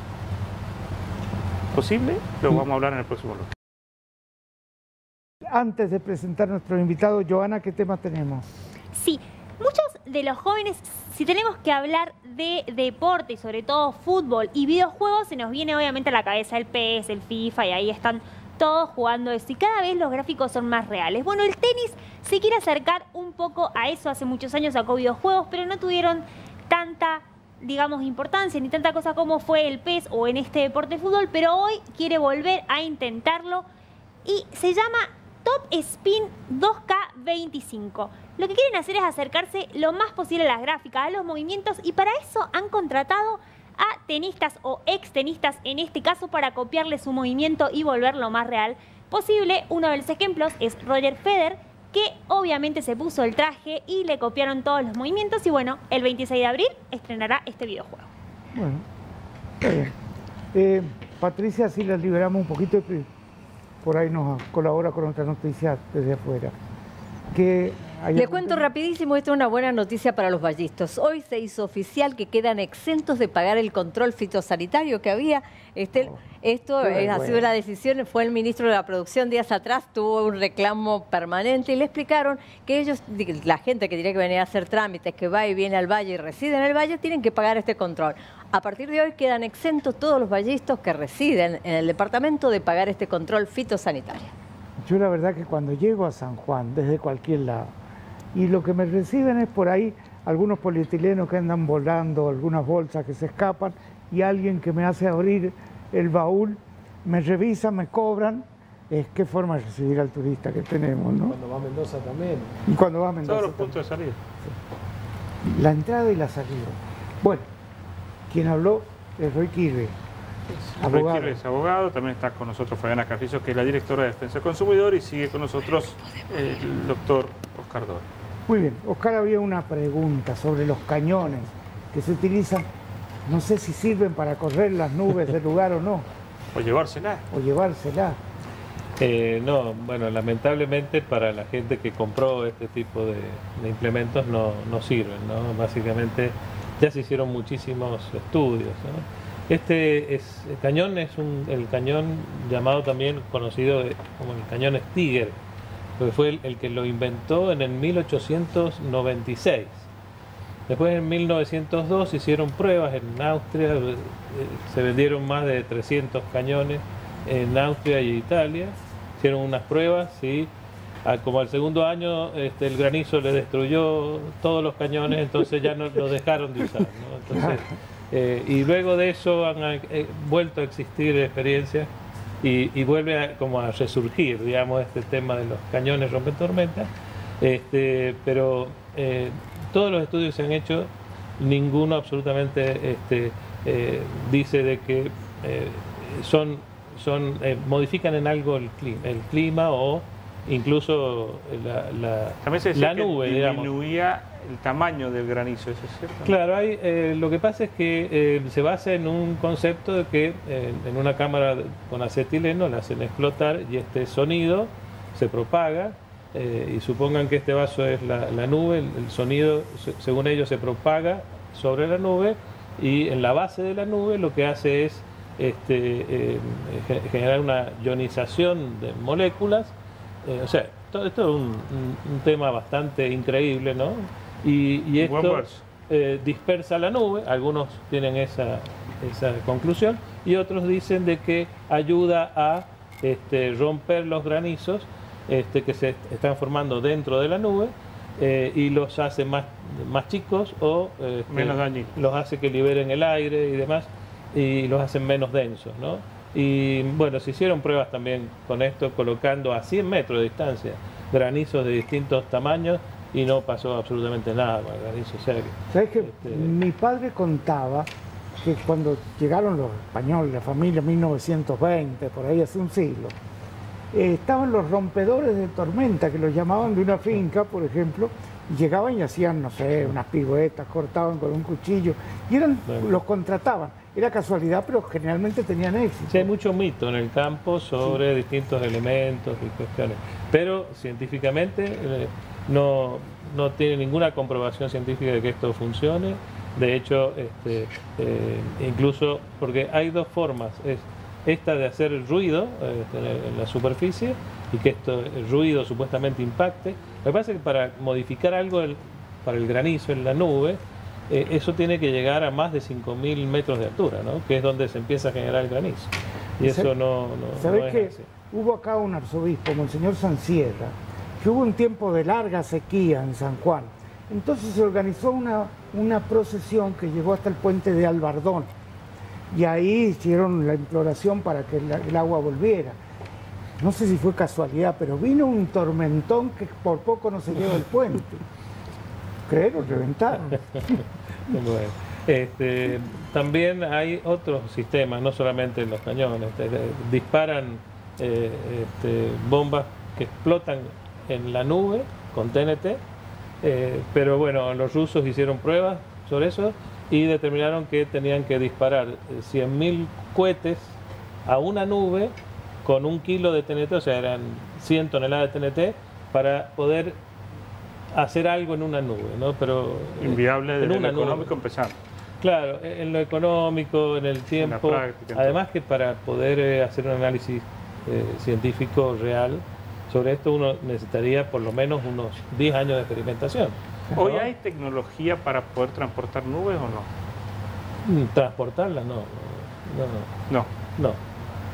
¿Posible? Lo vamos a hablar en el próximo bloque. Antes de presentar a nuestro invitado, Joana, ¿qué tema tenemos? Sí, muchos de los jóvenes, si tenemos que hablar de deporte y sobre todo fútbol y videojuegos, se nos viene obviamente a la cabeza el P E S, el FIFA, y ahí están todos jugando eso, y cada vez los gráficos son más reales. Bueno, el tenis se quiere acercar un poco a eso. Hace muchos años sacó videojuegos, pero no tuvieron tanta, digamos, importancia ni tanta cosa como fue el P E S o en este deporte de fútbol, pero hoy quiere volver a intentarlo y se llama Top Spin dos K veinticinco. Lo que quieren hacer es acercarse lo más posible a las gráficas, a los movimientos, y para eso han contratado a tenistas o ex tenistas, en este caso, para copiarle su movimiento y volverlo más real posible. Uno de los ejemplos es Roger Federer, que obviamente se puso el traje y le copiaron todos los movimientos, y bueno, el veintiséis de abril estrenará este videojuego. Bueno, está bien. Eh, Patricia, si la liberamos un poquito, por ahí nos colabora con otra noticia desde afuera. Que Le cuento rapidísimo, esta es una buena noticia para los vallistas. Hoy se hizo oficial que quedan exentos de pagar el control fitosanitario que había. Este, oh, esto eh, ha sido la decisión, fue el ministro de la Producción días atrás, tuvo un reclamo permanente y le explicaron que ellos, la gente que tiene que venir a hacer trámites, que va y viene al valle y reside en el valle, tienen que pagar este control. A partir de hoy quedan exentos todos los vallistas que residen en el departamento de pagar este control fitosanitario. Yo la verdad que cuando llego a San Juan, desde cualquier lado, y lo que me reciben es por ahí algunos polietilenos que andan volando, algunas bolsas que se escapan, y alguien que me hace abrir el baúl, me revisa, me cobran. Es qué forma de recibir al turista que tenemos, ¿no? Cuando va a Mendoza también. Y cuando va a Mendoza todos los también. puntos de salida. Sí. La entrada y la salida. Bueno, quien habló es Roy Kirby. Roy Kirby es abogado, también está con nosotros Fabiana Carrizo, que es la directora de Defensa del Consumidor, y sigue con nosotros el doctor Oscar Dolin. Muy bien, Oscar, había una pregunta sobre los cañones que se utilizan, no sé si sirven para correr las nubes del lugar o no. O llevárselas. O llevárselas. Eh, no, bueno, lamentablemente para la gente que compró este tipo de, de implementos no, no sirven, ¿no? Básicamente ya se hicieron muchísimos estudios, ¿no? Este es, el cañón es un, el cañón llamado también conocido como el cañón Stiger, que fue el, el que lo inventó en el mil ochocientos noventa y seis. Después en mil novecientos dos hicieron pruebas en Austria, eh, se vendieron más de trescientos cañones en Austria y Italia, hicieron unas pruebas y a, como al segundo año este, el granizo le destruyó todos los cañones, entonces ya no los dejaron de usar, ¿no? Entonces, Eh, y luego de eso han eh, vuelto a existir experiencias y, y vuelve a, como a resurgir, digamos, este tema de los cañones rompetormentas. Este, pero eh, todos los estudios se han hecho, ninguno absolutamente este, eh, dice de que eh, son, son eh, modifican en algo el clima, el clima o incluso la, la, También se decía la que nube, digamos. disminuía el tamaño del granizo, ¿eso es cierto? Claro, hay, eh, lo que pasa es que eh, se basa en un concepto de que eh, en una cámara con acetileno la hacen explotar y este sonido se propaga eh, y supongan que este vaso es la, la nube, el, el sonido se, según ellos se propaga sobre la nube y en la base de la nube lo que hace es este, eh, generar una ionización de moléculas, eh, o sea, todo esto es un, un, un tema bastante increíble, ¿no? Y, y esto eh, dispersa la nube, algunos tienen esa, esa conclusión y otros dicen de que ayuda a este, romper los granizos este, que se están formando dentro de la nube eh, y los hace más, más chicos o este, menos dañinos. Los hace que liberen el aire y demás y los hacen menos densos, ¿no? Y bueno, se hicieron pruebas también con esto colocando a cien metros de distancia granizos de distintos tamaños y no pasó absolutamente nada con el granizo. O sea que, ¿sabes qué? este... Mi padre contaba que cuando llegaron los españoles, la familia mil novecientos veinte, por ahí hace un siglo, eh, estaban los rompedores de tormenta, que los llamaban de una finca, por ejemplo, y llegaban y hacían, no sé, unas piruetas, cortaban con un cuchillo, y eran, bueno, los contrataban. Era casualidad, pero generalmente tenían éxito. Sí, hay mucho mito en el campo sobre sí. distintos elementos y cuestiones, pero científicamente eh, no, no tiene ninguna comprobación científica de que esto funcione. De hecho, este, eh, incluso porque hay dos formas, es esta de hacer el ruido eh, en la superficie y que esto, el ruido supuestamente impacte. Lo que pasa es que para modificar algo el, para el granizo en la nube, eh, eso tiene que llegar a más de cinco mil metros de altura, ¿no? Que es donde se empieza a generar el granizo. Y eso no, no, ¿sabés no es que así? Hubo acá un arzobispo, Monseñor Sansierra, que hubo un tiempo de larga sequía en San Juan. Entonces se organizó una, una procesión que llegó hasta el puente de Albardón. Y ahí hicieron la imploración para que el, el agua volviera. No sé si fue casualidad, pero vino un tormentón que por poco no se lleva el puente. Creo, reventaron. Bueno, este, también hay otros sistemas, no solamente los cañones. Este, disparan eh, este, bombas que explotan en la nube con T N T. Eh, pero bueno, los rusos hicieron pruebas sobre eso y determinaron que tenían que disparar cien mil cohetes a una nube con un kilo de T N T, o sea, eran cien toneladas de T N T, para poder hacer algo en una nube, ¿no? Pero inviable desde lo económico empezando. Claro, en lo económico, en el tiempo, en práctica, además que para poder eh, hacer un análisis eh, científico real sobre esto uno necesitaría por lo menos unos diez años de experimentación, ¿no? ¿Hoy hay tecnología para poder transportar nubes o no? Transportarlas no, no, no. No. No.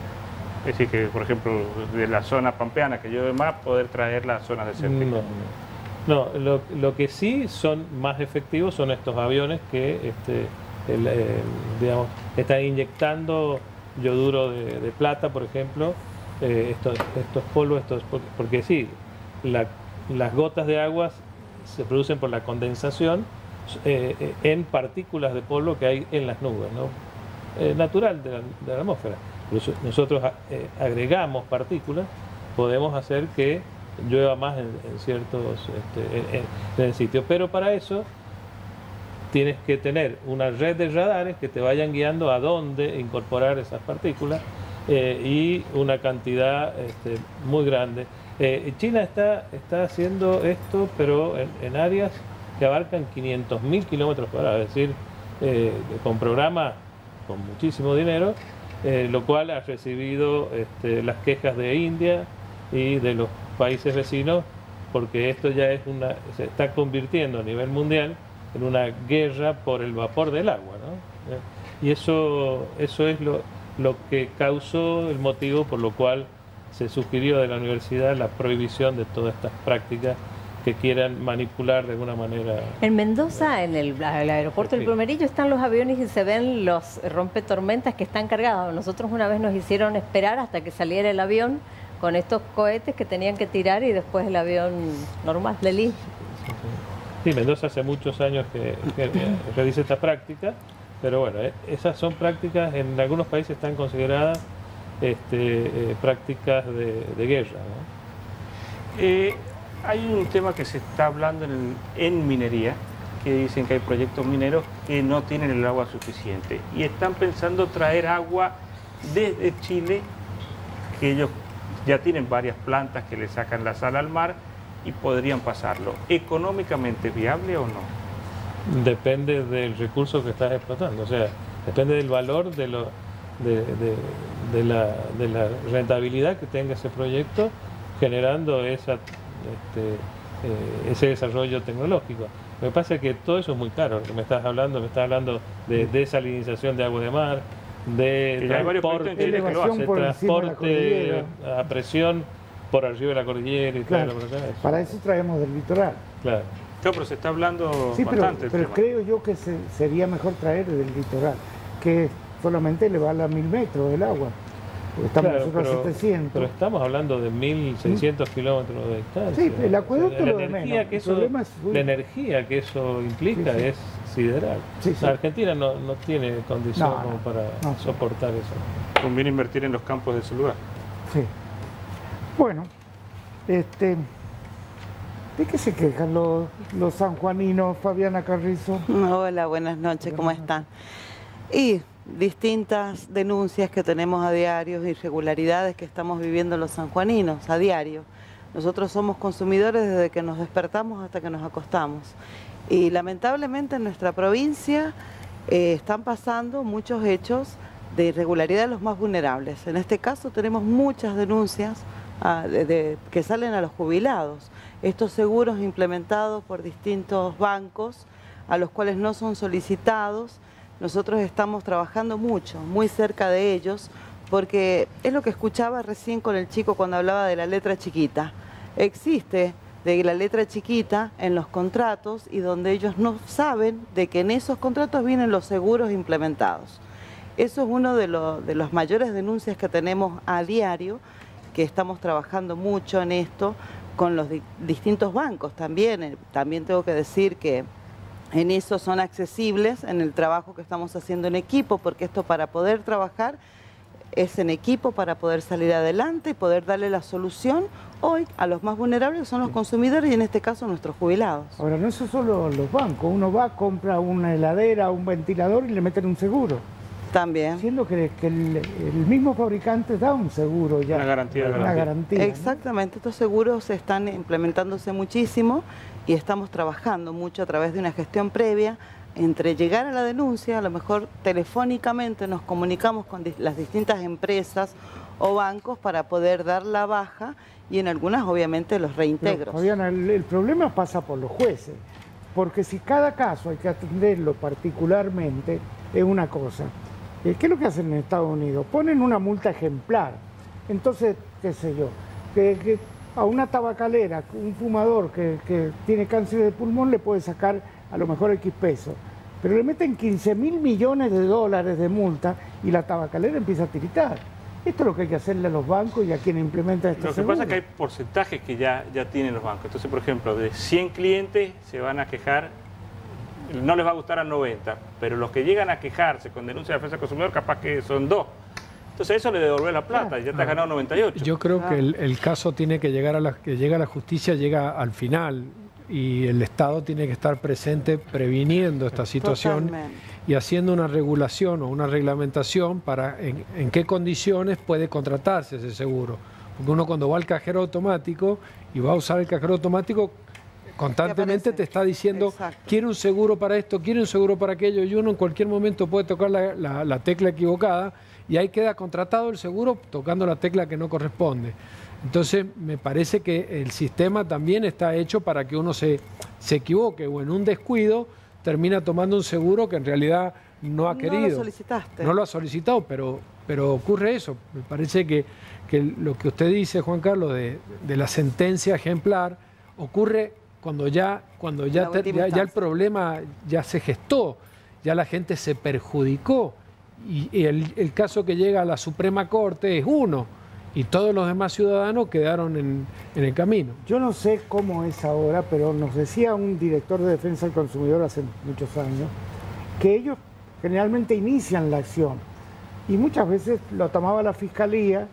Es decir, que por ejemplo de la zona pampeana que llueve más, poder traer las zonas desérticas. No, no. no lo, lo que sí son más efectivos son estos aviones que este, el, el, digamos, están inyectando yoduro de, de plata, por ejemplo, eh, estos, estos polvos, estos, porque, porque sí, la, las gotas de agua se producen por la condensación eh, en partículas de polvo que hay en las nubes, ¿no? Eh, natural de la, de la atmósfera. Nosotros eh, agregamos partículas, podemos hacer que llueva más en, en ciertos este, en, en el sitio, pero para eso tienes que tener una red de radares que te vayan guiando a dónde incorporar esas partículas eh, y una cantidad este, muy grande. Eh, China está, está haciendo esto, pero en, en áreas que abarcan quinientos mil kilómetros cuadrados, es decir, eh, con programas con muchísimo dinero, eh, lo cual ha recibido este, las quejas de India y de los países vecinos, porque esto ya es una, se está convirtiendo a nivel mundial en una guerra por el vapor del agua, ¿no? Y eso, eso es lo, lo que causó el motivo por lo cual se sugirió de la universidad la prohibición de todas estas prácticas que quieran manipular de alguna manera. En Mendoza, en el, el aeropuerto del Plumerillo, están los aviones y se ven los rompetormentas que están cargados. Nosotros una vez nos hicieron esperar hasta que saliera el avión con estos cohetes que tenían que tirar y después el avión normal, Lelí. Sí, Mendoza hace muchos años que, que realiza esta práctica, pero bueno, esas son prácticas, en algunos países están consideradas este, eh, prácticas de, de guerra, ¿no? Eh, hay un tema que se está hablando en, en minería, que dicen que hay proyectos mineros que no tienen el agua suficiente y están pensando traer agua desde Chile, que ellos ya tienen varias plantas que le sacan la sal al mar y podrían pasarlo. ¿Económicamente viable o no? Depende del recurso que estás explotando, o sea, depende del valor de, lo, de, de, de, la, de la rentabilidad que tenga ese proyecto generando esa, este, eh, ese desarrollo tecnológico. Lo que pasa es que todo eso es muy caro, lo que me estás hablando, me estás hablando de desalinización de agua de mar, de transporte, de transporte a presión por arriba de la cordillera y claro, todo lo que para eso traemos del litoral. Claro. No, pero se está hablando sí, bastante. Pero, pero creo yo que se, sería mejor traer del litoral, que solamente le va a mil metros el agua. porque estamos Claro, nosotros pero, a setecientos. pero estamos hablando de mil seiscientos kilómetros de distancia. Sí, el acueducto O sea, la lo de energía menos. que El eso, problema es- la energía que eso implica Sí, sí. es sideral. Sí, sí. La Argentina no, no tiene condición No, como no, para no. soportar eso. Conviene invertir en los campos de ese lugar. Sí. Bueno, este, ¿de qué se quejan los, los sanjuaninos, Fabiana Carrizo? Hola, buenas noches, ¿cómo están? Y distintas denuncias que tenemos a diario, irregularidades que estamos viviendo los sanjuaninos a diario. Nosotros somos consumidores desde que nos despertamos hasta que nos acostamos. Y lamentablemente en nuestra provincia eh, están pasando muchos hechos de irregularidad de los más vulnerables. En este caso tenemos muchas denuncias ah, de, de, que salen a los jubilados. Estos seguros implementados por distintos bancos a los cuales no son solicitados. Nosotros estamos trabajando mucho, muy cerca de ellos, porque es lo que escuchaba recién con el chico cuando hablaba de la letra chiquita. Existe de la letra chiquita en los contratos y donde ellos no saben de que en esos contratos vienen los seguros implementados. Eso es uno de, lo, de las mayores denuncias que tenemos a diario, que estamos trabajando mucho en esto con los di distintos bancos también. Eh, también tengo que decir que en eso son accesibles en el trabajo que estamos haciendo en equipo, porque esto para poder trabajar es en equipo para poder salir adelante y poder darle la solución hoy a los más vulnerables, que son los consumidores y en este caso nuestros jubilados. Ahora, no son solo los bancos, uno va, compra una heladera, un ventilador y le meten un seguro. También. Siendo que, que el, el mismo fabricante da un seguro ya. Una garantía de Una garantía. garantía, ¿no? Exactamente, estos seguros están implementándose muchísimo y estamos trabajando mucho a través de una gestión previa entre llegar a la denuncia, a lo mejor telefónicamente nos comunicamos con di las distintas empresas o bancos para poder dar la baja y en algunas obviamente los reintegros. Pero, Fabiana, el, el problema pasa por los jueces, porque si cada caso hay que atenderlo particularmente, es una cosa. ¿Qué es lo que hacen en Estados Unidos? Ponen una multa ejemplar. Entonces, qué sé yo, que, que a una tabacalera, un fumador que, que tiene cáncer de pulmón le puede sacar a lo mejor X pesos, pero le meten quince mil millones de dólares de multa y la tabacalera empieza a tiritar. Esto es lo que hay que hacerle a los bancos y a quien implementa estos Lo que seguros. pasa es que hay porcentajes que ya, ya tienen los bancos. Entonces, por ejemplo, de cien clientes se van a quejar, no les va a gustar a noventa, pero los que llegan a quejarse con denuncia de defensa del consumidor capaz que son dos. Entonces eso le devuelve la plata y ya te has ganado noventa y ocho. Yo creo que el, el caso tiene que llegar a la que llega a la justicia, llega al final y el Estado tiene que estar presente previniendo esta situación. Totalmente. Y haciendo una regulación o una reglamentación para en, en qué condiciones puede contratarse ese seguro. Porque uno cuando va al cajero automático y va a usar el cajero automático, constantemente te está diciendo, Exacto. quiere un seguro para esto, quiere un seguro para aquello, y uno en cualquier momento puede tocar la, la, la tecla equivocada y ahí queda contratado el seguro tocando la tecla que no corresponde. Entonces me parece que el sistema también está hecho para que uno se, se equivoque o en un descuido termina tomando un seguro que en realidad no ha No querido. lo solicitaste. No lo ha solicitado, pero, pero ocurre eso. Me parece que, que lo que usted dice, Juan Carlos, de, de la sentencia ejemplar, ocurre cuando ya, cuando ya, La te- última ya, ya el instancia. problema ya se gestó, ya la gente se perjudicó. Y, y el, el caso que llega a la Suprema Corte es uno, y todos los demás ciudadanos quedaron en, en el camino. Yo no sé cómo es ahora, pero nos decía un director de defensa del consumidor hace muchos años que ellos generalmente inician la acción y muchas veces lo tomaba la fiscalía,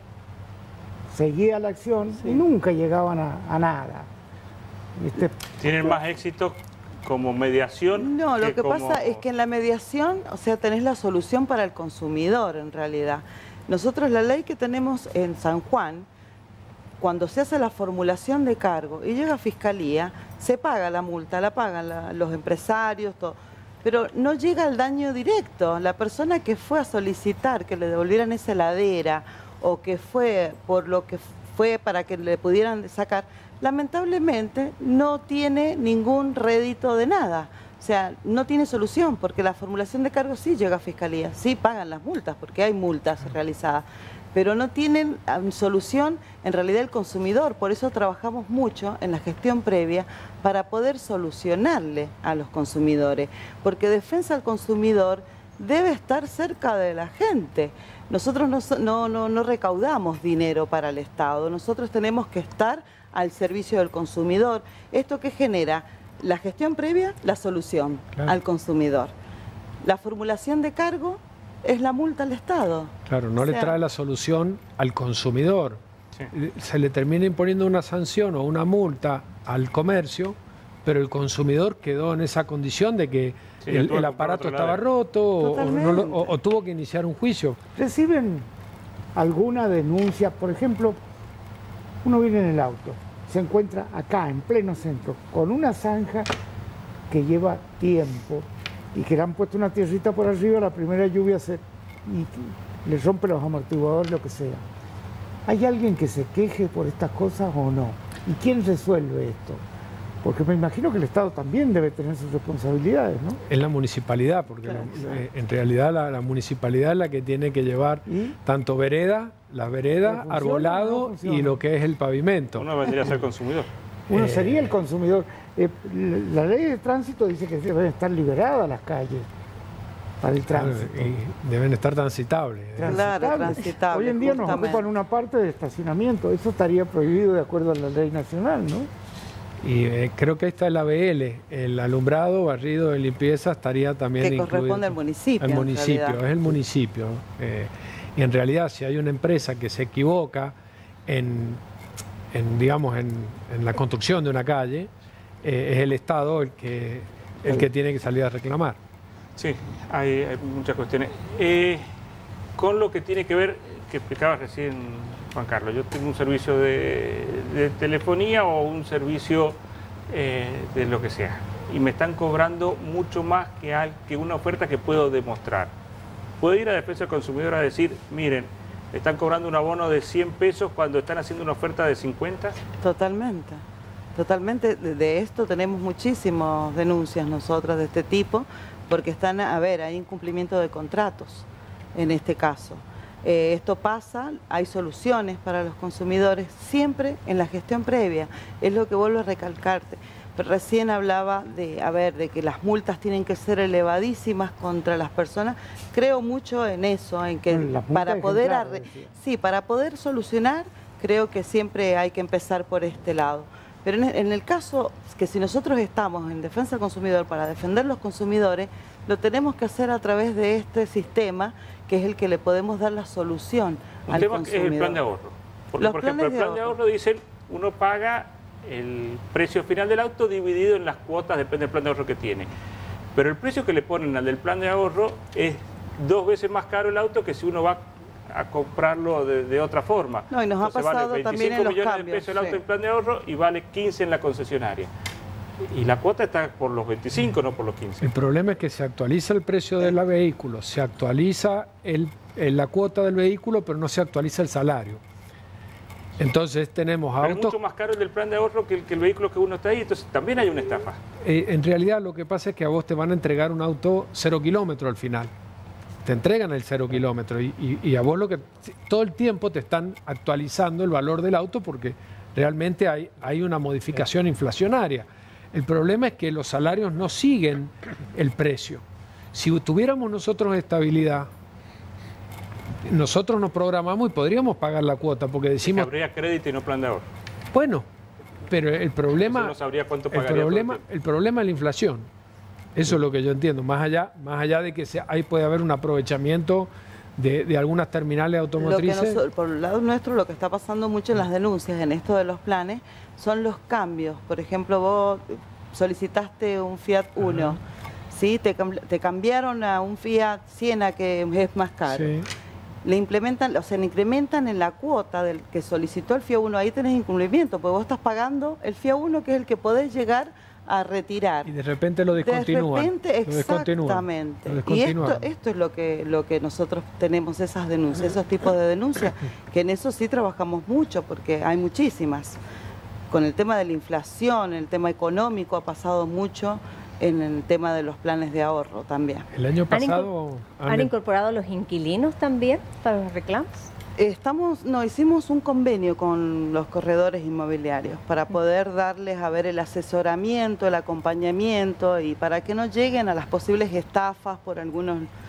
seguía la acción y nunca llegaban a, a nada. Este, Tienen más éxito como mediación. No, lo que como- pasa es que en la mediación, o sea, tenés la solución para el consumidor en realidad. Nosotros la ley que tenemos en San Juan, cuando se hace la formulación de cargo y llega a fiscalía, se paga la multa, la pagan la- los empresarios, todo. Pero no llega el daño directo. La persona que fue a solicitar que le devolvieran esa heladera o que fue por lo que fue para que le pudieran sacar, lamentablemente no tiene ningún rédito de nada. O sea, no tiene solución porque la formulación de cargos sí llega a fiscalía, sí pagan las multas porque hay multas realizadas, pero no tienen um, solución en realidad el consumidor. Por eso trabajamos mucho en la gestión previa para poder solucionarle a los consumidores, porque defensa al consumidor debe estar cerca de la gente. nosotros no, no, no, no recaudamos dinero para el Estado, nosotros tenemos que estar al servicio del consumidor. ¿Esto qué genera? La gestión previa, la solución claro. al consumidor. La formulación de cargo es la multa al Estado. Claro, no o sea, le trae la solución al consumidor. Sí. Se le termina imponiendo una sanción o una multa al comercio, pero el consumidor quedó en esa condición de que sí, el, el aparato estaba roto o, o, no lo, o, o tuvo que iniciar un juicio. ¿Reciben alguna denuncia? Por ejemplo, uno viene en el auto, se encuentra acá, en pleno centro, con una zanja que lleva tiempo y que le han puesto una tierrita por arriba, la primera lluvia se, y le rompe los amortiguadores, lo que sea. ¿Hay alguien que se queje por estas cosas o no? ¿Y quién resuelve esto? Porque me imagino que el Estado también debe tener sus responsabilidades, ¿no? Es la municipalidad, porque claro, la, eh, en realidad la, la municipalidad es la que tiene que llevar ¿Y? tanto vereda, la vereda, arbolado no y lo que es el pavimento. Uno vendría a ser consumidor. Uno eh, sería el consumidor. Eh, la ley de tránsito dice que deben estar liberadas las calles para el tránsito. Claro, y deben estar transitables. Claro, transitables. Hoy en día nos ocupan una parte de estacionamiento. Eso estaría prohibido de acuerdo a la ley nacional, ¿no? Y eh, creo que ahí está el A B L, el alumbrado, barrido de limpieza estaría también que incluido. Que corresponde al municipio. Al municipio, es el municipio. Eh, y en realidad si hay una empresa que se equivoca en, en digamos, en, en la construcción de una calle, eh, es el Estado el que, el que tiene que salir a reclamar. Sí, hay, hay muchas cuestiones. Eh, con lo que tiene que ver, que explicabas recién, Juan Carlos, yo tengo un servicio de, de telefonía o un servicio eh, de lo que sea, y me están cobrando mucho más que, al, que una oferta que puedo demostrar. ¿Puedo ir a Defensa del Consumidor a decir, miren, están cobrando un abono de cien pesos cuando están haciendo una oferta de cincuenta? Totalmente, totalmente. De esto tenemos muchísimas denuncias nosotros de este tipo, porque están, a ver, hay incumplimiento de contratos en este caso. Eh, esto pasa, hay soluciones para los consumidores siempre en la gestión previa, es lo que vuelvo a recalcarte. Pero recién hablaba de, a ver, de que las multas tienen que ser elevadísimas contra las personas. Creo mucho en eso, en que bueno, para poder arre... sí, para poder solucionar, creo que siempre hay que empezar por este lado. Pero en el, en el caso que si nosotros estamos en defensa del consumidor para defender los consumidores, lo tenemos que hacer a través de este sistema, que es el que le podemos dar la solución al consumidor. El tema es el plan de ahorro. Porque, por ejemplo, el plan de ahorro dicen, uno paga el precio final del auto dividido en las cuotas, depende del plan de ahorro que tiene. Pero el precio que le ponen al del plan de ahorro es dos veces más caro el auto que si uno va a comprarlo de, de otra forma. No, y nos Entonces, ha pasado vale también en los cambios. veinticinco millones de pesos el auto sí. en plan de ahorro y vale quince en la concesionaria. Y la cuota está por los veinticinco, no por los quince. El problema es que se actualiza el precio del vehículo, se actualiza el, el, la cuota del vehículo, pero no se actualiza el salario. Entonces tenemos pero autos... es mucho más caro el del plan de ahorro que el, que el vehículo que uno está ahí, entonces también hay una estafa. Eh, en realidad lo que pasa es que a vos te van a entregar un auto cero kilómetro al final. Te entregan el cero kilómetro y, y, y a vos lo que... Todo el tiempo te están actualizando el valor del auto porque realmente hay, hay una modificación inflacionaria. El problema es que los salarios no siguen el precio. Si tuviéramos nosotros estabilidad, nosotros nos programamos y podríamos pagar la cuota, porque decimos... Es que habría crédito y no plan de ahorro. Bueno, pero el problema... No sabría cuánto el problema, el problema es la inflación. Eso es lo que yo entiendo. Más allá, más allá de que sea, ahí puede haber un aprovechamiento de, de algunas terminales automotrices. Lo que nos, por el lado nuestro, lo que está pasando mucho en las denuncias, en esto de los planes, son los cambios. Por ejemplo, vos solicitaste un Fiat Uno, ¿sí? te, te cambiaron a un Fiat Siena que es más caro. Sí. Le implementan, o sea, le incrementan en la cuota del que solicitó el Fiat Uno. Ahí tenés incumplimiento, porque vos estás pagando el Fiat Uno, que es el que podés llegar a retirar. Y de repente lo descontinúan. De repente, exactamente. Lo descontinúan. Y esto, esto es lo que, lo que nosotros tenemos, esas denuncias, esos tipos de denuncias, que en eso sí trabajamos mucho, porque hay muchísimas. Con el tema de la inflación, el tema económico, ha pasado mucho en el tema de los planes de ahorro también. El año pasado... ¿Han, ¿Han incorporado los inquilinos también para los reclamos? Estamos, no, hicimos un convenio con los corredores inmobiliarios para poder darles a ver el asesoramiento, el acompañamiento y para que no lleguen a las posibles estafas por algunos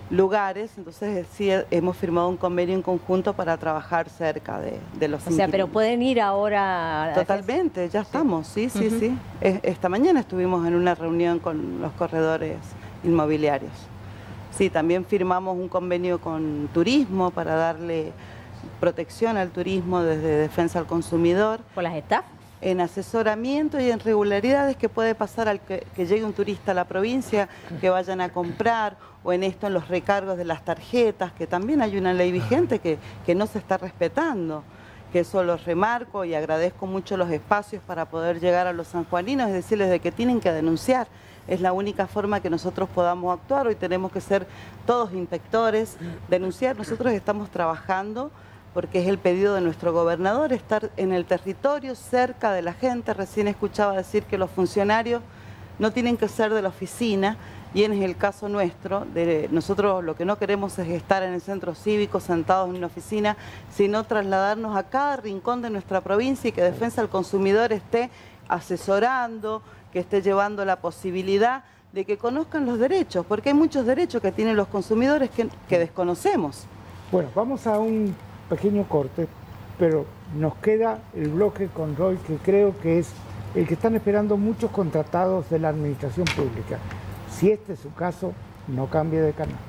lugares, entonces sí hemos firmado un convenio en conjunto para trabajar cerca de, de los O sea, pero pueden ir ahora... Totalmente, ya estamos, sí, sí, uh-huh. sí. Esta mañana estuvimos en una reunión con los corredores inmobiliarios. Sí, también firmamos un convenio con turismo para darle protección al turismo desde defensa al consumidor. ¿Por las staff? En asesoramiento y en regularidades que puede pasar al que, que llegue un turista a la provincia, que vayan a comprar, o en esto en los recargos de las tarjetas, que también hay una ley vigente que, que no se está respetando, que eso lo remarco y agradezco mucho los espacios para poder llegar a los sanjuaninos y decirles de que tienen que denunciar. Es la única forma que nosotros podamos actuar. Hoy tenemos que ser todos inspectores, denunciar. Nosotros estamos trabajando porque es el pedido de nuestro gobernador, estar en el territorio, cerca de la gente. Recién escuchaba decir que los funcionarios no tienen que ser de la oficina, y en el caso nuestro, de, nosotros lo que no queremos es estar en el centro cívico, sentados en una oficina, sino trasladarnos a cada rincón de nuestra provincia y que Defensa del Consumidor esté asesorando, que esté llevando la posibilidad de que conozcan los derechos, porque hay muchos derechos que tienen los consumidores que, que desconocemos. Bueno, vamos a un pequeño corte, pero nos queda el bloque con Roy, que creo que es el que están esperando muchos contratados de la administración pública. Si este es su caso, no cambie de canal.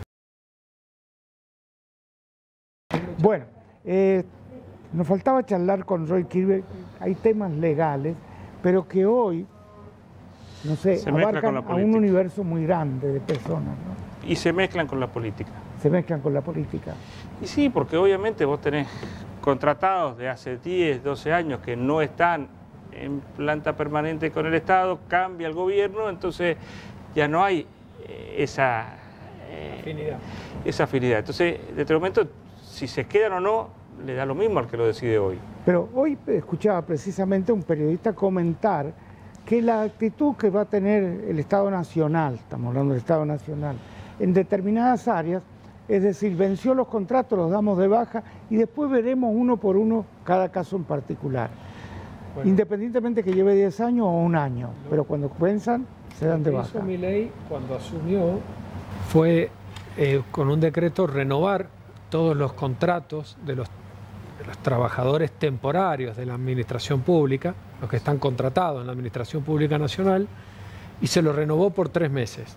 Bueno, eh, nos faltaba charlar con Roy Kirby. Hay temas legales, pero que hoy, no sé, se abarcan a un universo muy grande de personas, ¿no? Y se mezclan con la política. Se mezclan con la política. Y sí, porque obviamente vos tenés contratados de hace diez, doce años que no están en planta permanente con el Estado, cambia el gobierno, entonces ya no hay eh, esa, eh, afinidad. esa afinidad. Entonces, de este momento, si se quedan o no, le da lo mismo al que lo decide hoy. Pero hoy escuchaba precisamente a un periodista comentar que la actitud que va a tener el Estado Nacional, estamos hablando del Estado Nacional, en determinadas áreas, es decir, venció los contratos, los damos de baja y después veremos uno por uno cada caso en particular. Bueno, independientemente que lleve diez años o un año, no, pero cuando piensan, se dan de baja. Lo que hizo Milei cuando asumió fue eh, con un decreto renovar todos los contratos de los, de los trabajadores temporarios de la administración pública, los que están contratados en la Administración Pública Nacional, y se lo renovó por tres meses.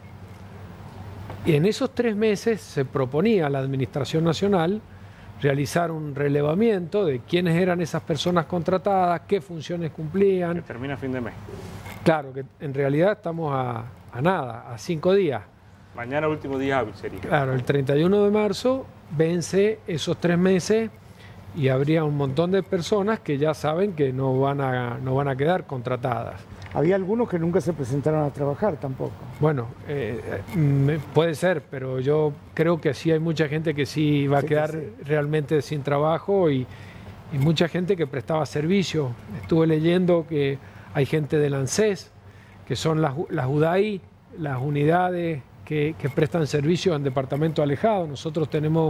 Y en esos tres meses se proponía a la Administración Nacional realizar un relevamiento de quiénes eran esas personas contratadas, qué funciones cumplían. Que termina a fin de mes. Claro, que en realidad estamos a, a nada, a cinco días. Mañana último día hábil sería. Claro, el treinta y uno de marzo vence esos tres meses y habría un montón de personas que ya saben que no van a, no van a quedar contratadas. Había algunos que nunca se presentaron a trabajar tampoco. Bueno, eh, eh, puede ser, pero yo creo que sí hay mucha gente que sí va a sí, quedar sí. realmente sin trabajo y, y mucha gente que prestaba servicio. Estuve leyendo que hay gente del ANSES, que son las, las U D A I, las unidades que, que prestan servicio en departamento alejado. Nosotros tenemos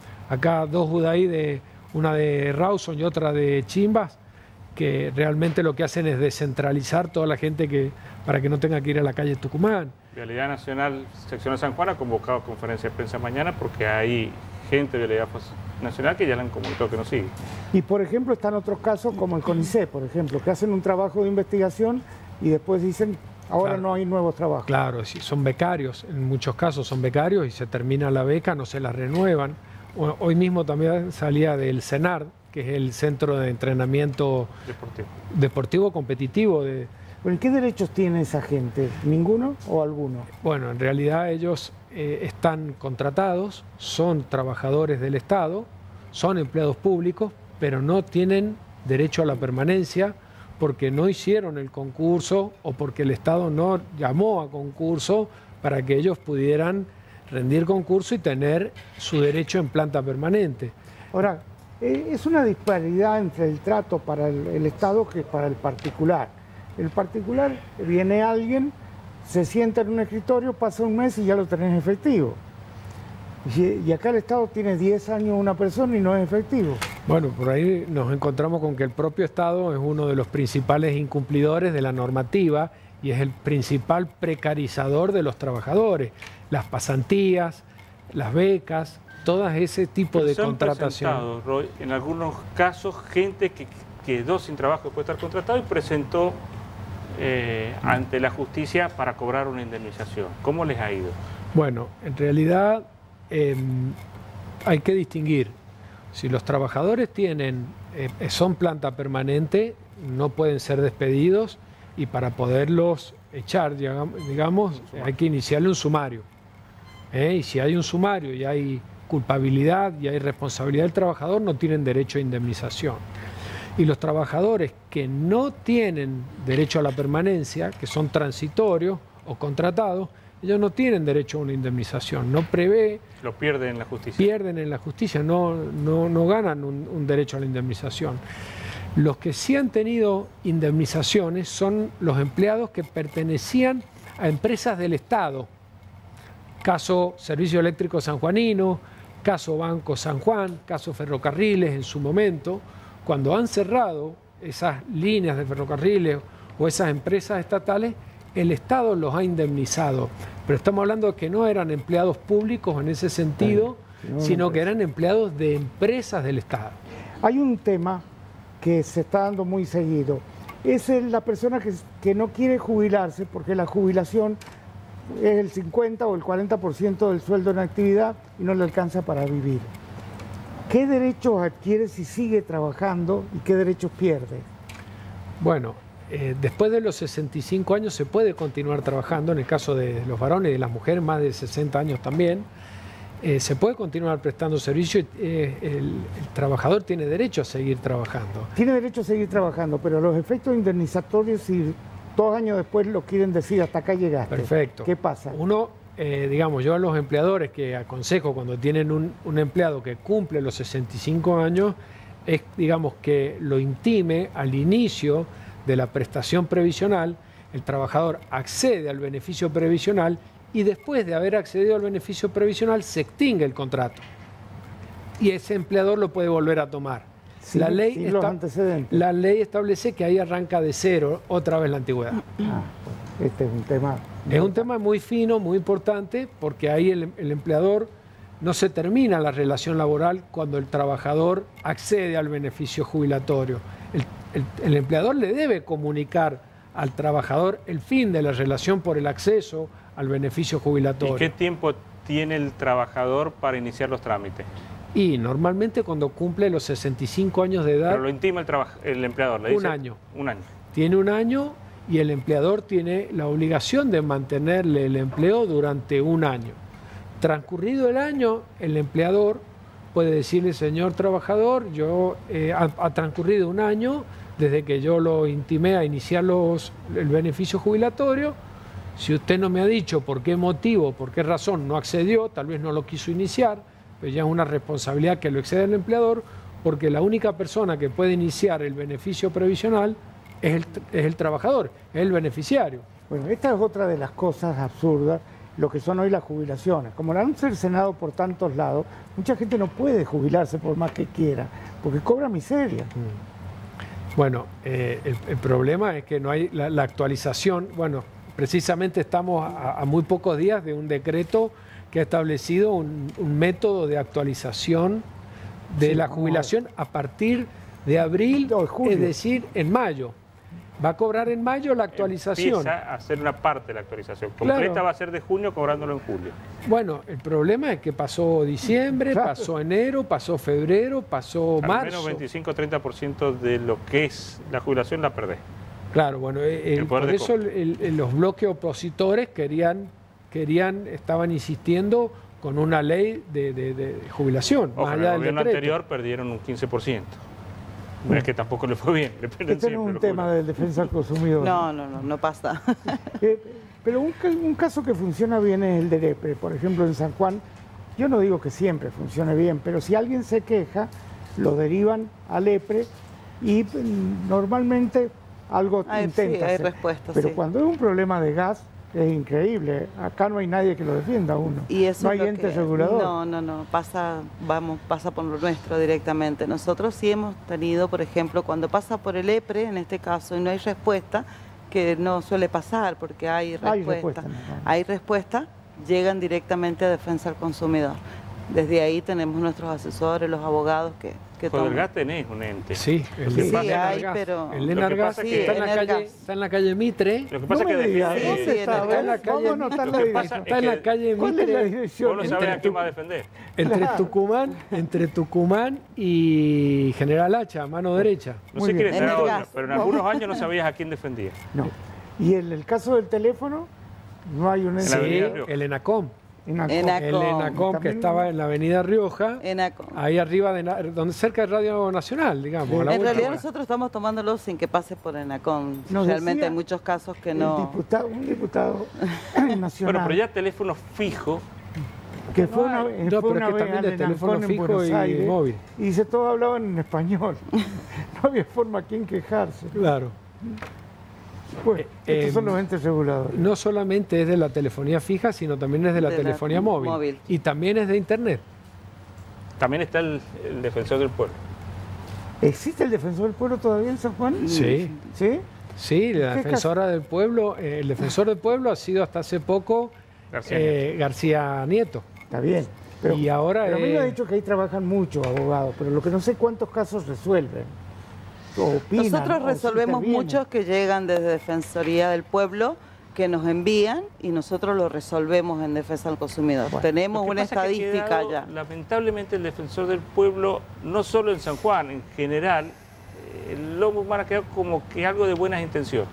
acá dos U D A I, de, una de Rawson y otra de Chimbas, que realmente lo que hacen es descentralizar toda la gente que para que no tenga que ir a la calle Tucumán. Vialidad Nacional, sección de San Juan, ha convocado conferencia de prensa mañana porque hay gente de Vialidad Nacional que ya le han comunicado que no sigue. Y por ejemplo están otros casos como el CONICET, por ejemplo, que hacen un trabajo de investigación y después dicen ahora claro. no hay nuevos trabajos. Claro, sí, son becarios, en muchos casos son becarios y se termina la beca, no se la renuevan. Hoy mismo también salía del CENAR, que es el Centro de Entrenamiento Deportivo, deportivo Competitivo. De... ¿Pero qué derechos tiene esa gente? ¿Ninguno o alguno? Bueno, en realidad ellos eh, están contratados, son trabajadores del Estado, son empleados públicos, pero no tienen derecho a la permanencia porque no hicieron el concurso o porque el Estado no llamó a concurso para que ellos pudieran rendir concurso y tener su derecho en planta permanente. Ahora, es una disparidad entre el trato para el, el Estado que para el particular. El particular, viene alguien, se sienta en un escritorio, pasa un mes y ya lo tenés efectivo. Y, y acá el Estado tiene diez años una persona y no es efectivo. Bueno, por ahí nos encontramos con que el propio Estado es uno de los principales incumplidores de la normativa y es el principal precarizador de los trabajadores. Las pasantías, las becas, todo ese tipo Pero de se han contratación. presentado, Roy, en algunos casos, gente que quedó sin trabajo después de estar contratado y presentó eh, ante la justicia para cobrar una indemnización. ¿Cómo les ha ido? Bueno, en realidad eh, hay que distinguir. Si los trabajadores tienen, eh, son planta permanente, no pueden ser despedidos y para poderlos echar, digamos, hay que iniciarle un sumario. ¿eh? Y si hay un sumario y hay culpabilidad y hay responsabilidad del trabajador, no tienen derecho a indemnización. Y los trabajadores que no tienen derecho a la permanencia, que son transitorios o contratados, ellos no tienen derecho a una indemnización, no prevé... Lo pierden en la justicia. Pierden en la justicia, no, no, no ganan un, un derecho a la indemnización. Los que sí han tenido indemnizaciones son los empleados que pertenecían a empresas del Estado. Caso Servicio Eléctrico Sanjuanino, caso Banco San Juan, caso Ferrocarriles en su momento. Cuando han cerrado esas líneas de ferrocarriles o esas empresas estatales, el Estado los ha indemnizado. Pero estamos hablando de que no eran empleados públicos en ese sentido, sí, no, sino no, que eran empleados de empresas del Estado. Hay un tema que se está dando muy seguido. Es la persona que, que no quiere jubilarse porque la jubilación es el cincuenta o el cuarenta por ciento del sueldo en actividad y no le alcanza para vivir. ¿Qué derechos adquiere si sigue trabajando y qué derechos pierde? Bueno, eh, después de los sesenta y cinco años se puede continuar trabajando, en el caso de los varones y de las mujeres, más de sesenta años también. Eh, se puede continuar prestando servicio y eh, el, el trabajador tiene derecho a seguir trabajando. Tiene derecho a seguir trabajando, pero los efectos indemnizatorios, si dos años después lo quieren decir, hasta acá llegaste. Perfecto. ¿Qué pasa? Uno, eh, digamos, yo a los empleadores que aconsejo cuando tienen un, un empleado que cumple los sesenta y cinco años, es, digamos, que lo intime al inicio de la prestación previsional, el trabajador accede al beneficio previsional y después de haber accedido al beneficio previsional se extingue el contrato y ese empleador lo puede volver a tomar. Sí, la, ley sí, está, los antecedentes. La ley establece que ahí arranca de cero otra vez la antigüedad. Ah, este es un tema... Es un tema muy fino, muy importante, porque ahí el, el empleador no se termina la relación laboral cuando el trabajador accede al beneficio jubilatorio. El, el, el empleador le debe comunicar al trabajador el fin de la relación por el acceso al beneficio jubilatorio. ¿Y qué tiempo tiene el trabajador para iniciar los trámites? Y normalmente cuando cumple los sesenta y cinco años de edad... Pero lo intima el, el empleador, le dice... Un año. Un año. Tiene un año y el empleador tiene la obligación de mantenerle el empleo durante un año. Transcurrido el año, el empleador puede decirle, señor trabajador, yo eh, ha, ha transcurrido un año desde que yo lo intimé a iniciar los, el beneficio jubilatorio. Si usted no me ha dicho por qué motivo, por qué razón no accedió, tal vez no lo quiso iniciar, pues ya es una responsabilidad que lo excede el empleador, porque la única persona que puede iniciar el beneficio previsional es el, es el trabajador, es el beneficiario. Bueno, esta es otra de las cosas absurdas, lo que son hoy las jubilaciones. Como la han cercenado por tantos lados, mucha gente no puede jubilarse por más que quiera, porque cobra miseria. Bueno, eh, el, el problema es que no hay la, la actualización. Bueno, precisamente estamos a, a muy pocos días de un decreto que ha establecido un, un método de actualización de sí, la jubilación a partir de abril, no, es decir, en mayo. Va a cobrar en mayo la actualización. Empieza a hacer una parte de la actualización. Completa claro. Va a ser de junio, cobrándolo en julio. Bueno, el problema es que pasó diciembre, claro. pasó enero, pasó febrero, pasó Al marzo. Al menos veinticinco a treinta por ciento de lo que es la jubilación la perdés. Claro, bueno, el, por eso el, el, los bloques opositores querían, querían, estaban insistiendo con una ley de, de, de jubilación. Ojo, más en allá el gobierno del anterior perdieron un quince por ciento. No es que tampoco le fue bien. Le este no es un tema de defensa del consumidor. No, no, no, no pasa. eh, pero un, un caso que funciona bien es el de Lepre. Por ejemplo, en San Juan, yo no digo que siempre funcione bien, pero si alguien se queja, lo derivan a Lepre y normalmente algo hay, intenta sí, hay hacer. respuestas, pero sí. cuando es un problema de gas, es increíble. Acá no hay nadie que lo defienda a uno. Y eso no hay es ente que, asegurador. No, no, no. Pasa, vamos, pasa por lo nuestro directamente. Nosotros sí hemos tenido, por ejemplo, cuando pasa por el EPRE, en este caso, y no hay respuesta, que no suele pasar porque hay respuesta. Hay respuesta, no, no. Hay respuesta llegan directamente a defensa del consumidor. Desde ahí tenemos nuestros asesores, los abogados que, que toman. Fodergas tenés un ente. Sí, el Sí, de hay, Enargas. pero- El Lo que Enargas pasa está, que- en la Enargas. calle, está en la calle Mitre. Lo que pasa No es me que digas, defiende- ¿dónde está? está en la Vamos a calle- anotar Lo la que dirección. pasa Está es en la que calle ¿Cuál es la Mitre, dirección? Vos no sabés a quién va a defender. entre Claro. Tucumán, entre Tucumán y General Hacha, mano derecha. No Muy sé quién bien. estará Enargas. ahora, pero en algunos años no sabías a quién defendía. No. Y en el caso del teléfono, no hay un En la Sí, Avenida Rioja. el ENACOM. Enacom. Enacom. El ENACOM que También- estaba en la Avenida Rioja, Enaco. ahí arriba, de, na- donde cerca de Radio Nacional, digamos. a la En vuelta. realidad nosotros estamos tomándolo sin que pase por ENACOM. Nos Realmente decía hay muchos casos que El no... diputado, un diputado nacional Bueno, pero ya teléfono fijo, que fue una, No, fue pero una es que vez también al de teléfono Enacom en fijo Buenos y Aires, móvil. y dice, todos hablaban en español. No había forma a quien quejarse. Claro. Bueno, Eh, estos son eh, los entes reguladores. No solamente es de la telefonía fija, sino también es de la De la telefonía móvil. móvil. Y también es de Internet. también está el, el defensor del pueblo. ¿Existe el defensor del pueblo todavía en San Juan? Sí. ¿Sí? Sí, la ¿Qué defensora del pueblo, eh, el defensor del pueblo ha sido hasta hace poco García eh, García Nieto. Está bien. Pero, Y ahora, pero a mí me eh, ha dicho que ahí trabajan muchos abogados, pero lo que no sé cuántos casos resuelven. O opinan, Nosotros o resolvemos intervienen. muchos que llegan desde Defensoría del Pueblo, que nos envían y nosotros los resolvemos en defensa del consumidor. Bueno, Tenemos Lo que una pasa es que ha estadística quedado, ya. Lamentablemente el defensor del pueblo, no solo en San Juan, en general, eh, el ombudsman ha quedado como que algo de buenas intenciones.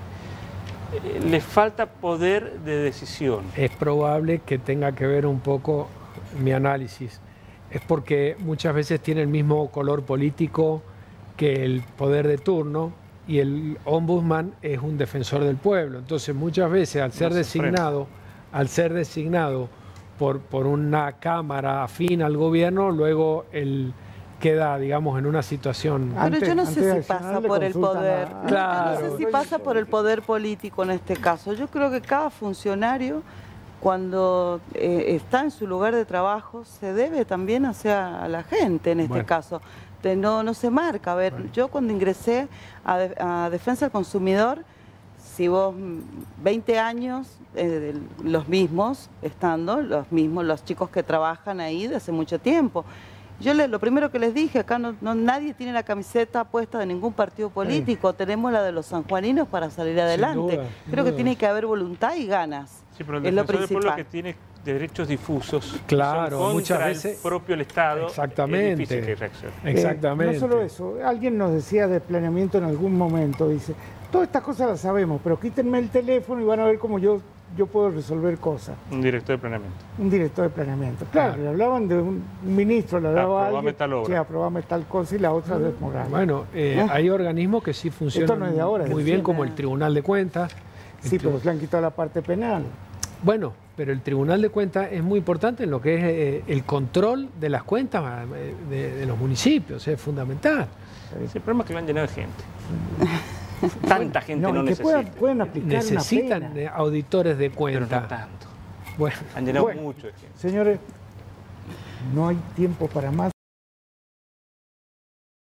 Eh, le falta poder de decisión. Es probable que tenga que ver un poco mi análisis. Es porque muchas veces tiene el mismo color político que el poder de turno y el ombudsman es un defensor del pueblo. Entonces muchas veces al ser No se frena. designado, al ser designado por, por una cámara afín al gobierno, luego él queda, digamos, en una situación... Ah, Pero Antes- yo no antes sé de si accionar pasa le por el consultan poder. a- No, Claro. yo no sé si pasa por el poder político en este caso. Yo creo que cada funcionario, cuando eh, está en su lugar de trabajo, se debe también hacia a la gente en este Bueno. caso. De no, no se marca. A ver, yo cuando ingresé a, de- a Defensa del Consumidor, si vos mm, veinte años, eh, de- los mismos, estando, los mismos, los chicos que trabajan ahí de hace mucho tiempo. Yo le- lo primero que les dije, acá no, no- nadie tiene la camiseta puesta de ningún partido político, tenemos la de los sanjuaninos para salir adelante. duda, sin Creo que duda. tiene que haber voluntad y ganas. Sí, pero el es lo defensor del pueblo principal. que tiene derechos difusos, que Claro, son contra muchas el veces- propio el Estado, Exactamente. es difícil que reaccione. Eh, Exactamente. no solo eso, alguien nos decía de planeamiento en algún momento, dice, todas estas cosas las sabemos, pero quítenme el teléfono y van a ver cómo yo, yo puedo resolver cosas. Un director de planeamiento. Un director de planeamiento. Claro, Claro. le hablaban de un, un ministro, le hablaba a Aprobame alguien, tal obra. "Che, aprobame tal cosa y la otra de Morales. Bueno, eh, hay organismos que sí funcionan no es de ahora, es muy de bien, siempre. como el Tribunal de Cuentas. Sí, El tri- pero le han quitado la parte penal. Bueno, pero el Tribunal de Cuentas es muy importante en lo que es eh, el control de las cuentas eh, de, de los municipios, es fundamental. Sí, el problema es que lo han llenado de gente. Tanta gente no, y que necesita. puedan, pueden aplicar Necesitan una pena. eh, auditores de Pero cuenta. no tanto. Bueno, Han llenado Bueno. mucho de gente. Señores, no hay tiempo para más.